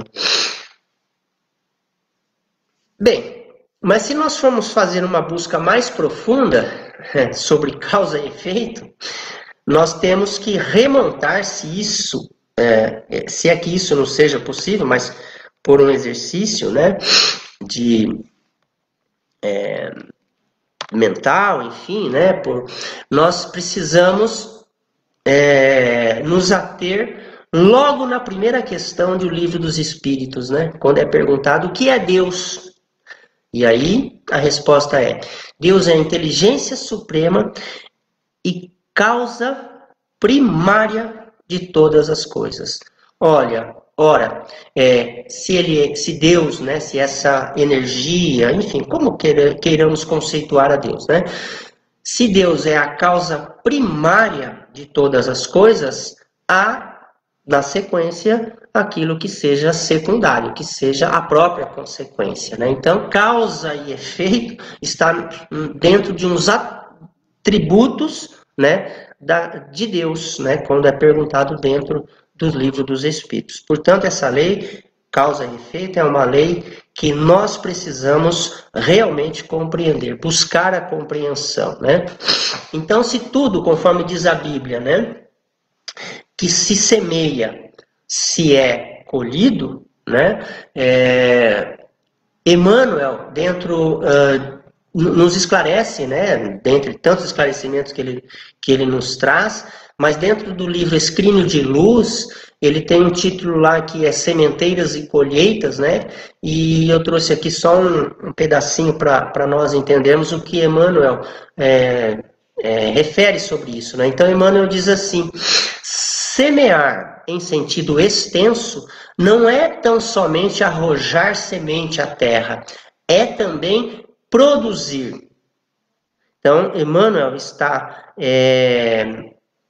Bem, mas se nós formos fazer uma busca mais profunda sobre causa e efeito, nós temos que remontar se isso, é, se é que isso não seja possível, mas por um exercício, né, de é, mental, enfim, né, por, nós precisamos É, nos ater logo na primeira questão do Livro dos Espíritos, né? Quando é perguntado o que é Deus. E aí a resposta é: Deus é a inteligência suprema e causa primária de todas as coisas. Olha, ora, é, se, ele, se Deus, né, se essa energia, enfim, como queira, queiramos conceituar a Deus, né? Se Deus é a causa primária de todas as coisas, há, na sequência, aquilo que seja secundário, que seja a própria consequência, né? Então, causa e efeito está dentro de uns atributos, né, da, de Deus, né, quando é perguntado dentro do livro dos Espíritos. Portanto, essa lei, causa e efeito, é uma lei que nós precisamos realmente compreender, buscar a compreensão, né? Então, se tudo, conforme diz a Bíblia, né, que se semeia, se é colhido, né, é, Emmanuel, dentro, uh, nos esclarece, né, dentre tantos esclarecimentos que ele, que ele nos traz, mas dentro do livro Escrínio de Luz, ele tem um título lá que é Sementeiras e Colheitas, né? E eu trouxe aqui só um, um pedacinho para nós entendermos o que Emmanuel é, é, refere sobre isso, né? Então, Emmanuel diz assim: semear em sentido extenso não é tão somente arrojar semente à terra, é também produzir. Então, Emmanuel está é,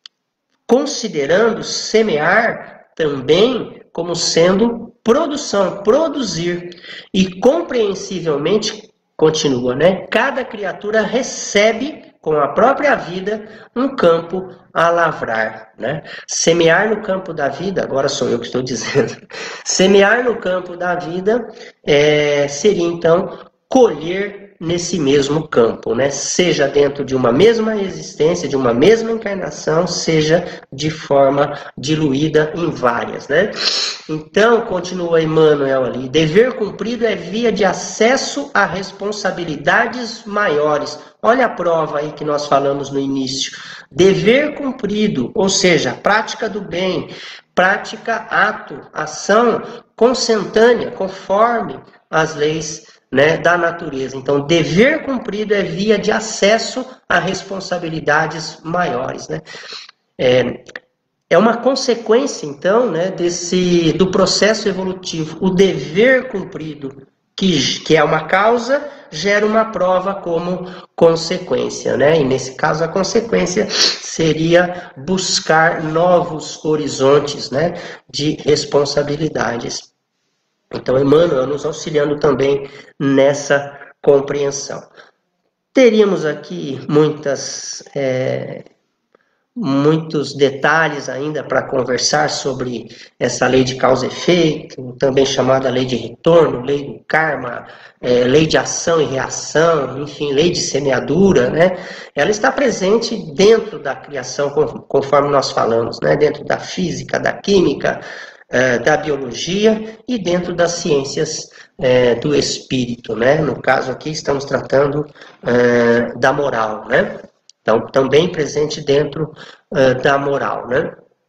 considerando semear também como sendo produção, produzir. E compreensivelmente, continua, né? Cada criatura recebe com a própria vida um campo a lavrar, né? Semear no campo da vida, agora sou eu que estou dizendo, semear no campo da vida é, seria então colher nesse mesmo campo, né? Seja dentro de uma mesma existência, de uma mesma encarnação, seja de forma diluída em várias, né? Então, continua Emmanuel ali, dever cumprido é via de acesso a responsabilidades maiores. Olha a prova aí que nós falamos no início. Dever cumprido, ou seja, prática do bem, prática, ato, ação consentânea, conforme as leis, né, da natureza. Então, dever cumprido é via de acesso a responsabilidades maiores, né? É, é uma consequência, então, né, desse, do processo evolutivo. O dever cumprido, que, que é uma causa, gera uma prova como consequência, né? E nesse caso a consequência seria buscar novos horizontes, né, de responsabilidades. Então, Emmanuel nos auxiliando também nessa compreensão. Teríamos aqui muitas, é, muitos detalhes ainda para conversar sobre essa lei de causa e efeito, também chamada lei de retorno, lei do karma, é, lei de ação e reação, enfim, lei de semeadura, né? Ela está presente dentro da criação, conforme nós falamos, né? Dentro da física, da química, da biologia e dentro das ciências é, do espírito, né? No caso aqui estamos tratando é, da moral, né? Então, também presente dentro é, da moral, né?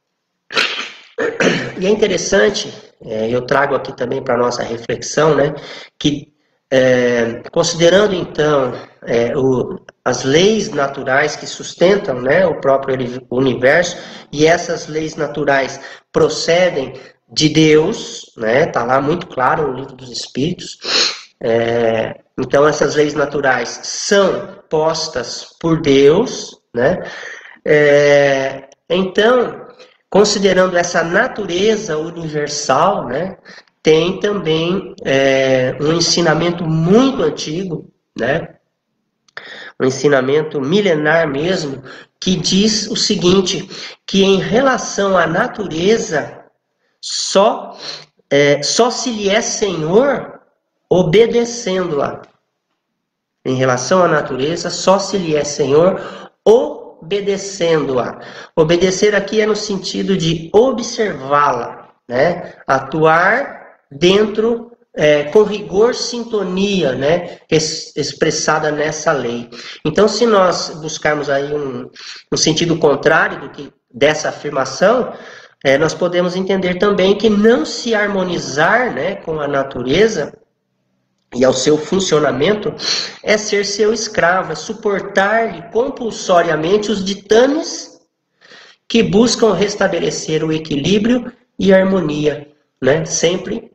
E é interessante, é, eu trago aqui também para a nossa reflexão, né? Que é, considerando então é, o, as leis naturais que sustentam, né, o próprio universo, e essas leis naturais procedem de Deus, né? Tá lá muito claro no Livro dos Espíritos. É, então essas leis naturais são postas por Deus, né? É, então, considerando essa natureza universal, né, tem também é, um ensinamento muito antigo, né? Um ensinamento milenar mesmo, que diz o seguinte, que em relação à natureza Só, é, só se lhe é senhor obedecendo-a. Em relação à natureza, só se lhe é senhor obedecendo-a. Obedecer aqui é no sentido de observá-la, né? Atuar dentro, é, com rigor, sintonia, né? Es, expressada nessa lei. Então, se nós buscarmos aí um, um sentido contrário do que, dessa afirmação, É, nós podemos entender também que não se harmonizar, né, com a natureza e ao seu funcionamento é ser seu escravo, é suportar-lhe compulsoriamente os ditames que buscam restabelecer o equilíbrio e harmonia, né? Sempre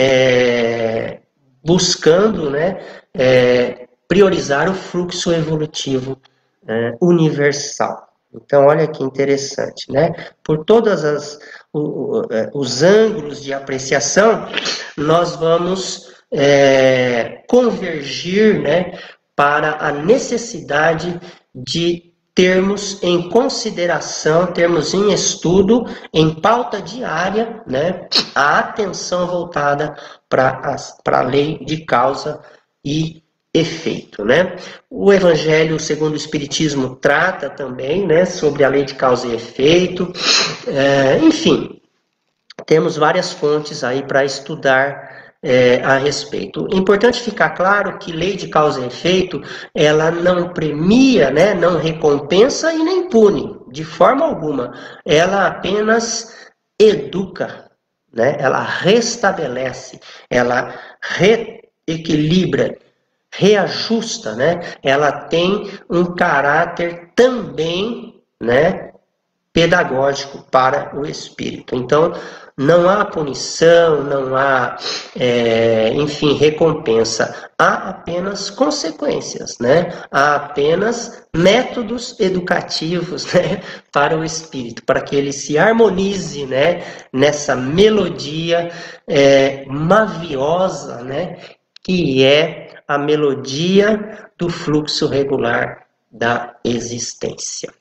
é, buscando, né, é, priorizar o fluxo evolutivo é, universal. Então, olha que interessante, né? Por todos os ângulos de apreciação, nós vamos é, convergir, né, para a necessidade de termos em consideração, termos em estudo, em pauta diária, né, a atenção voltada para a lei de causa e efeito, né? O Evangelho segundo o Espiritismo trata também, né, sobre a lei de causa e efeito, é, enfim, temos várias fontes aí para estudar É, a respeito. É importante ficar claro que lei de causa e efeito, ela não premia, né, não recompensa e nem pune, de forma alguma. Ela apenas educa, né, ela restabelece, ela reequilibra, reajusta, né, ela tem um caráter também, né, pedagógico para o espírito. Então, não há punição, não há, é, enfim, recompensa. Há apenas consequências, né? Há apenas métodos educativos, né, para o espírito, para que ele se harmonize, né, nessa melodia é, maviosa, né, que é a melodia do fluxo regular da existência.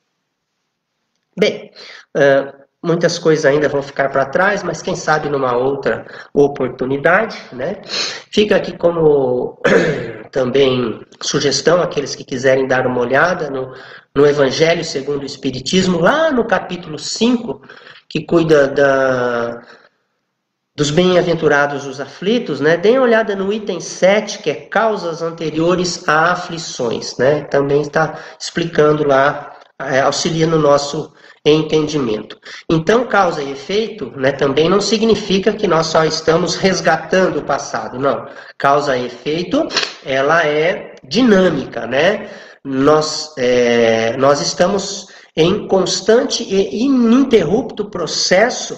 Bem, uh, muitas coisas ainda vão ficar para trás, mas quem sabe numa outra oportunidade, né? Fica aqui como também sugestão, aqueles que quiserem dar uma olhada no, no Evangelho segundo o Espiritismo, lá no capítulo cinco, que cuida da, dos bem-aventurados os aflitos, né? Deem uma olhada no item sete, que é causas anteriores a aflições, né? Também está explicando lá, é, auxilia no nosso entendimento. Então, causa e efeito, né, também não significa que nós só estamos resgatando o passado, não. Causa e efeito, ela é dinâmica, né? Nós, é, nós estamos em constante e ininterrupto processo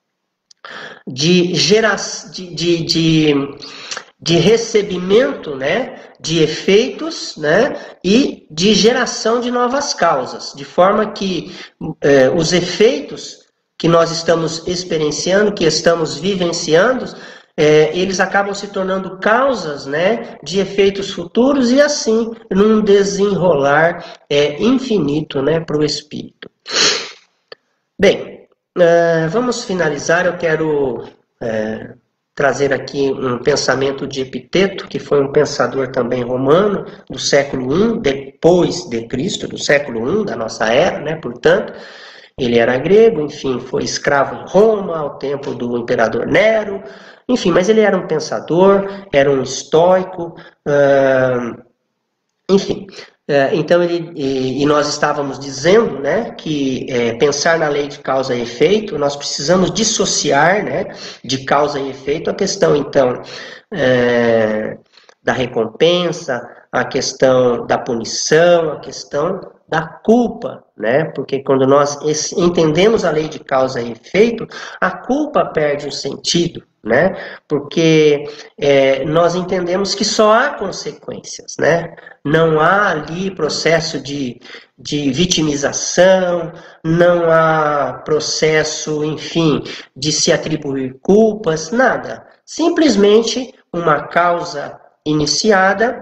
de geração, de, de, de, de recebimento, né, de efeitos, né, e de geração de novas causas, de forma que eh, os efeitos que nós estamos experienciando, que estamos vivenciando, eh, eles acabam se tornando causas, né, de efeitos futuros e assim num desenrolar eh, infinito, né, para o espírito. Bem, eh, vamos finalizar. Eu quero eh, trazer aqui um pensamento de Epiteto, que foi um pensador também romano, do século I, depois de Cristo, do século I da nossa era, né? Portanto, ele era grego, enfim, foi escravo em Roma ao tempo do imperador Nero, enfim, mas ele era um pensador, era um estoico, uh, enfim. Uh, então, ele, e, e nós estávamos dizendo, né, que é, pensar na lei de causa e efeito, nós precisamos dissociar, né, de causa e efeito a questão, então, é, da recompensa, a questão da punição, a questão da culpa, né? Porque quando nós entendemos a lei de causa e efeito, a culpa perde o sentido, né? Porque é, nós entendemos que só há consequências, né? Não há ali processo de, de vitimização, não há processo, enfim, de se atribuir culpas, nada. Simplesmente uma causa iniciada,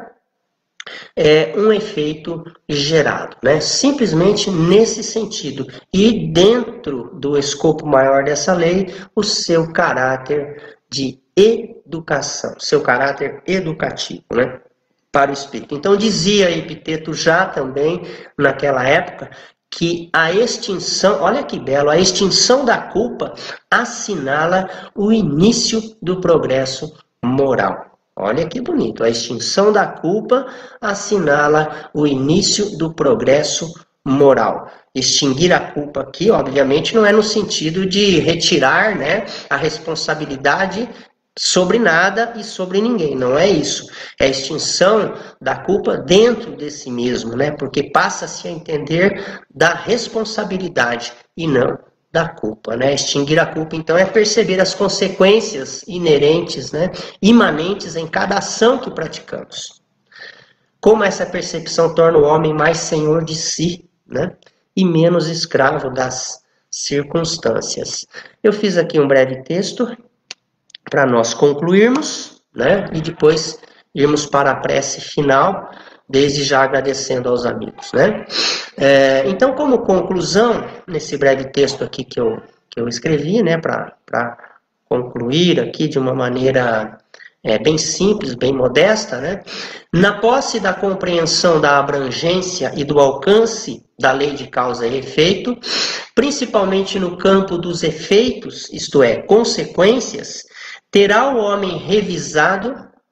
é um efeito gerado, né? Simplesmente nesse sentido. E dentro do escopo maior dessa lei, o seu caráter de educação, seu caráter educativo, né? Para o espírito. Então dizia Epiteto já também naquela época que a extinção, olha que belo, a extinção da culpa assinala o início do progresso moral. Olha que bonito, a extinção da culpa assinala o início do progresso moral. Extinguir a culpa aqui, obviamente, não é no sentido de retirar, né, a responsabilidade sobre nada e sobre ninguém, não é isso. É a extinção da culpa dentro de si mesmo, né? Porque passa-se a entender da responsabilidade e não da culpa, né? Extinguir a culpa, então, é perceber as consequências inerentes, né? Imanentes em cada ação que praticamos. Como essa percepção torna o homem mais senhor de si, né? E menos escravo das circunstâncias. Eu fiz aqui um breve texto para nós concluirmos, né? E depois irmos para a prece final, desde já agradecendo aos amigos, né? É, então, como conclusão, nesse breve texto aqui que eu, que eu escrevi, né? Para concluir aqui de uma maneira é, bem simples, bem modesta, né? Na posse da compreensão da abrangência e do alcance da lei de causa e efeito, principalmente no campo dos efeitos, isto é, consequências, terá o homem revisado,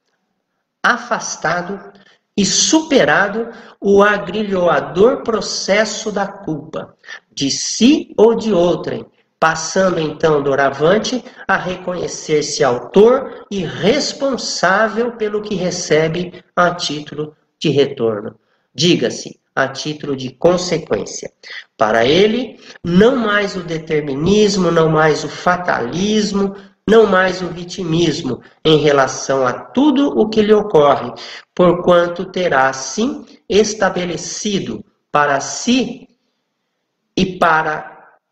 afastado e superado o agrilhoador processo da culpa, de si ou de outrem, passando então doravante a reconhecer-se autor e responsável pelo que recebe a título de retorno. Diga-se, a título de consequência. Para ele, não mais o determinismo, não mais o fatalismo, não mais o vitimismo em relação a tudo o que lhe ocorre, porquanto terá, assim, estabelecido para si e para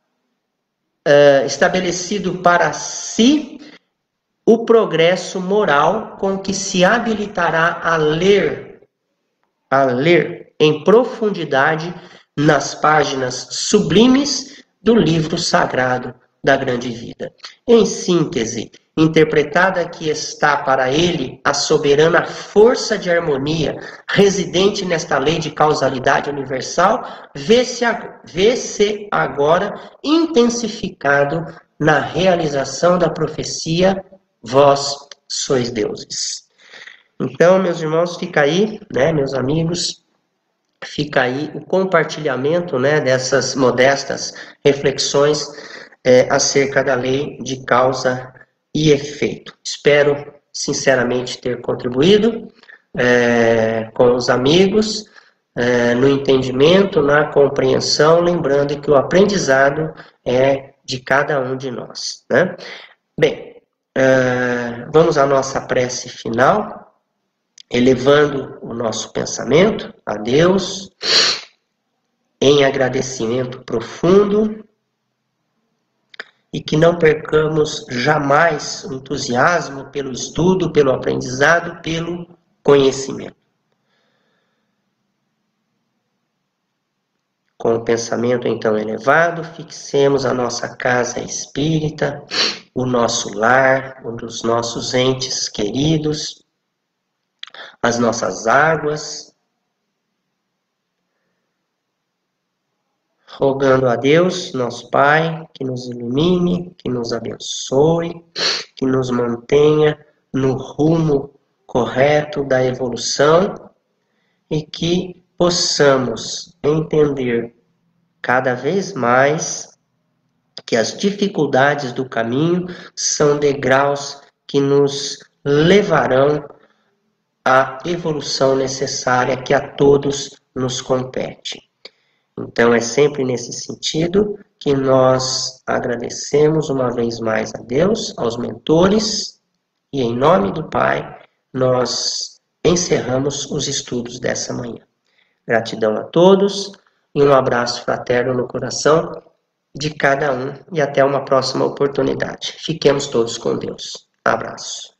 uh, estabelecido para si o progresso moral com que se habilitará a ler, a ler em profundidade nas páginas sublimes do livro sagrado da grande vida. Em síntese, interpretada que está para ele a soberana força de harmonia residente nesta lei de causalidade universal, vê-se vê-se agora intensificado na realização da profecia: vós sois deuses. Então, meus irmãos, fica aí, né, meus amigos, fica aí o compartilhamento, né, dessas modestas reflexões É, acerca da lei de causa e efeito. Espero, sinceramente, ter contribuído é, com os amigos é, no entendimento, na compreensão, lembrando que o aprendizado é de cada um de nós, né? Bem, é, vamos à nossa prece final, elevando o nosso pensamento a Deus, em agradecimento profundo, e que não percamos jamais o entusiasmo pelo estudo, pelo aprendizado, pelo conhecimento. Com o pensamento então elevado, fixemos a nossa casa espírita, o nosso lar, um dos nossos entes queridos, as nossas águas, rogando a Deus, nosso Pai, que nos ilumine, que nos abençoe, que nos mantenha no rumo correto da evolução e que possamos entender cada vez mais que as dificuldades do caminho são degraus que nos levarão à evolução necessária que a todos nos compete. Então, é sempre nesse sentido que nós agradecemos uma vez mais a Deus, aos mentores, e em nome do Pai, nós encerramos os estudos dessa manhã. Gratidão a todos e um abraço fraterno no coração de cada um e até uma próxima oportunidade. Fiquemos todos com Deus. Abraço.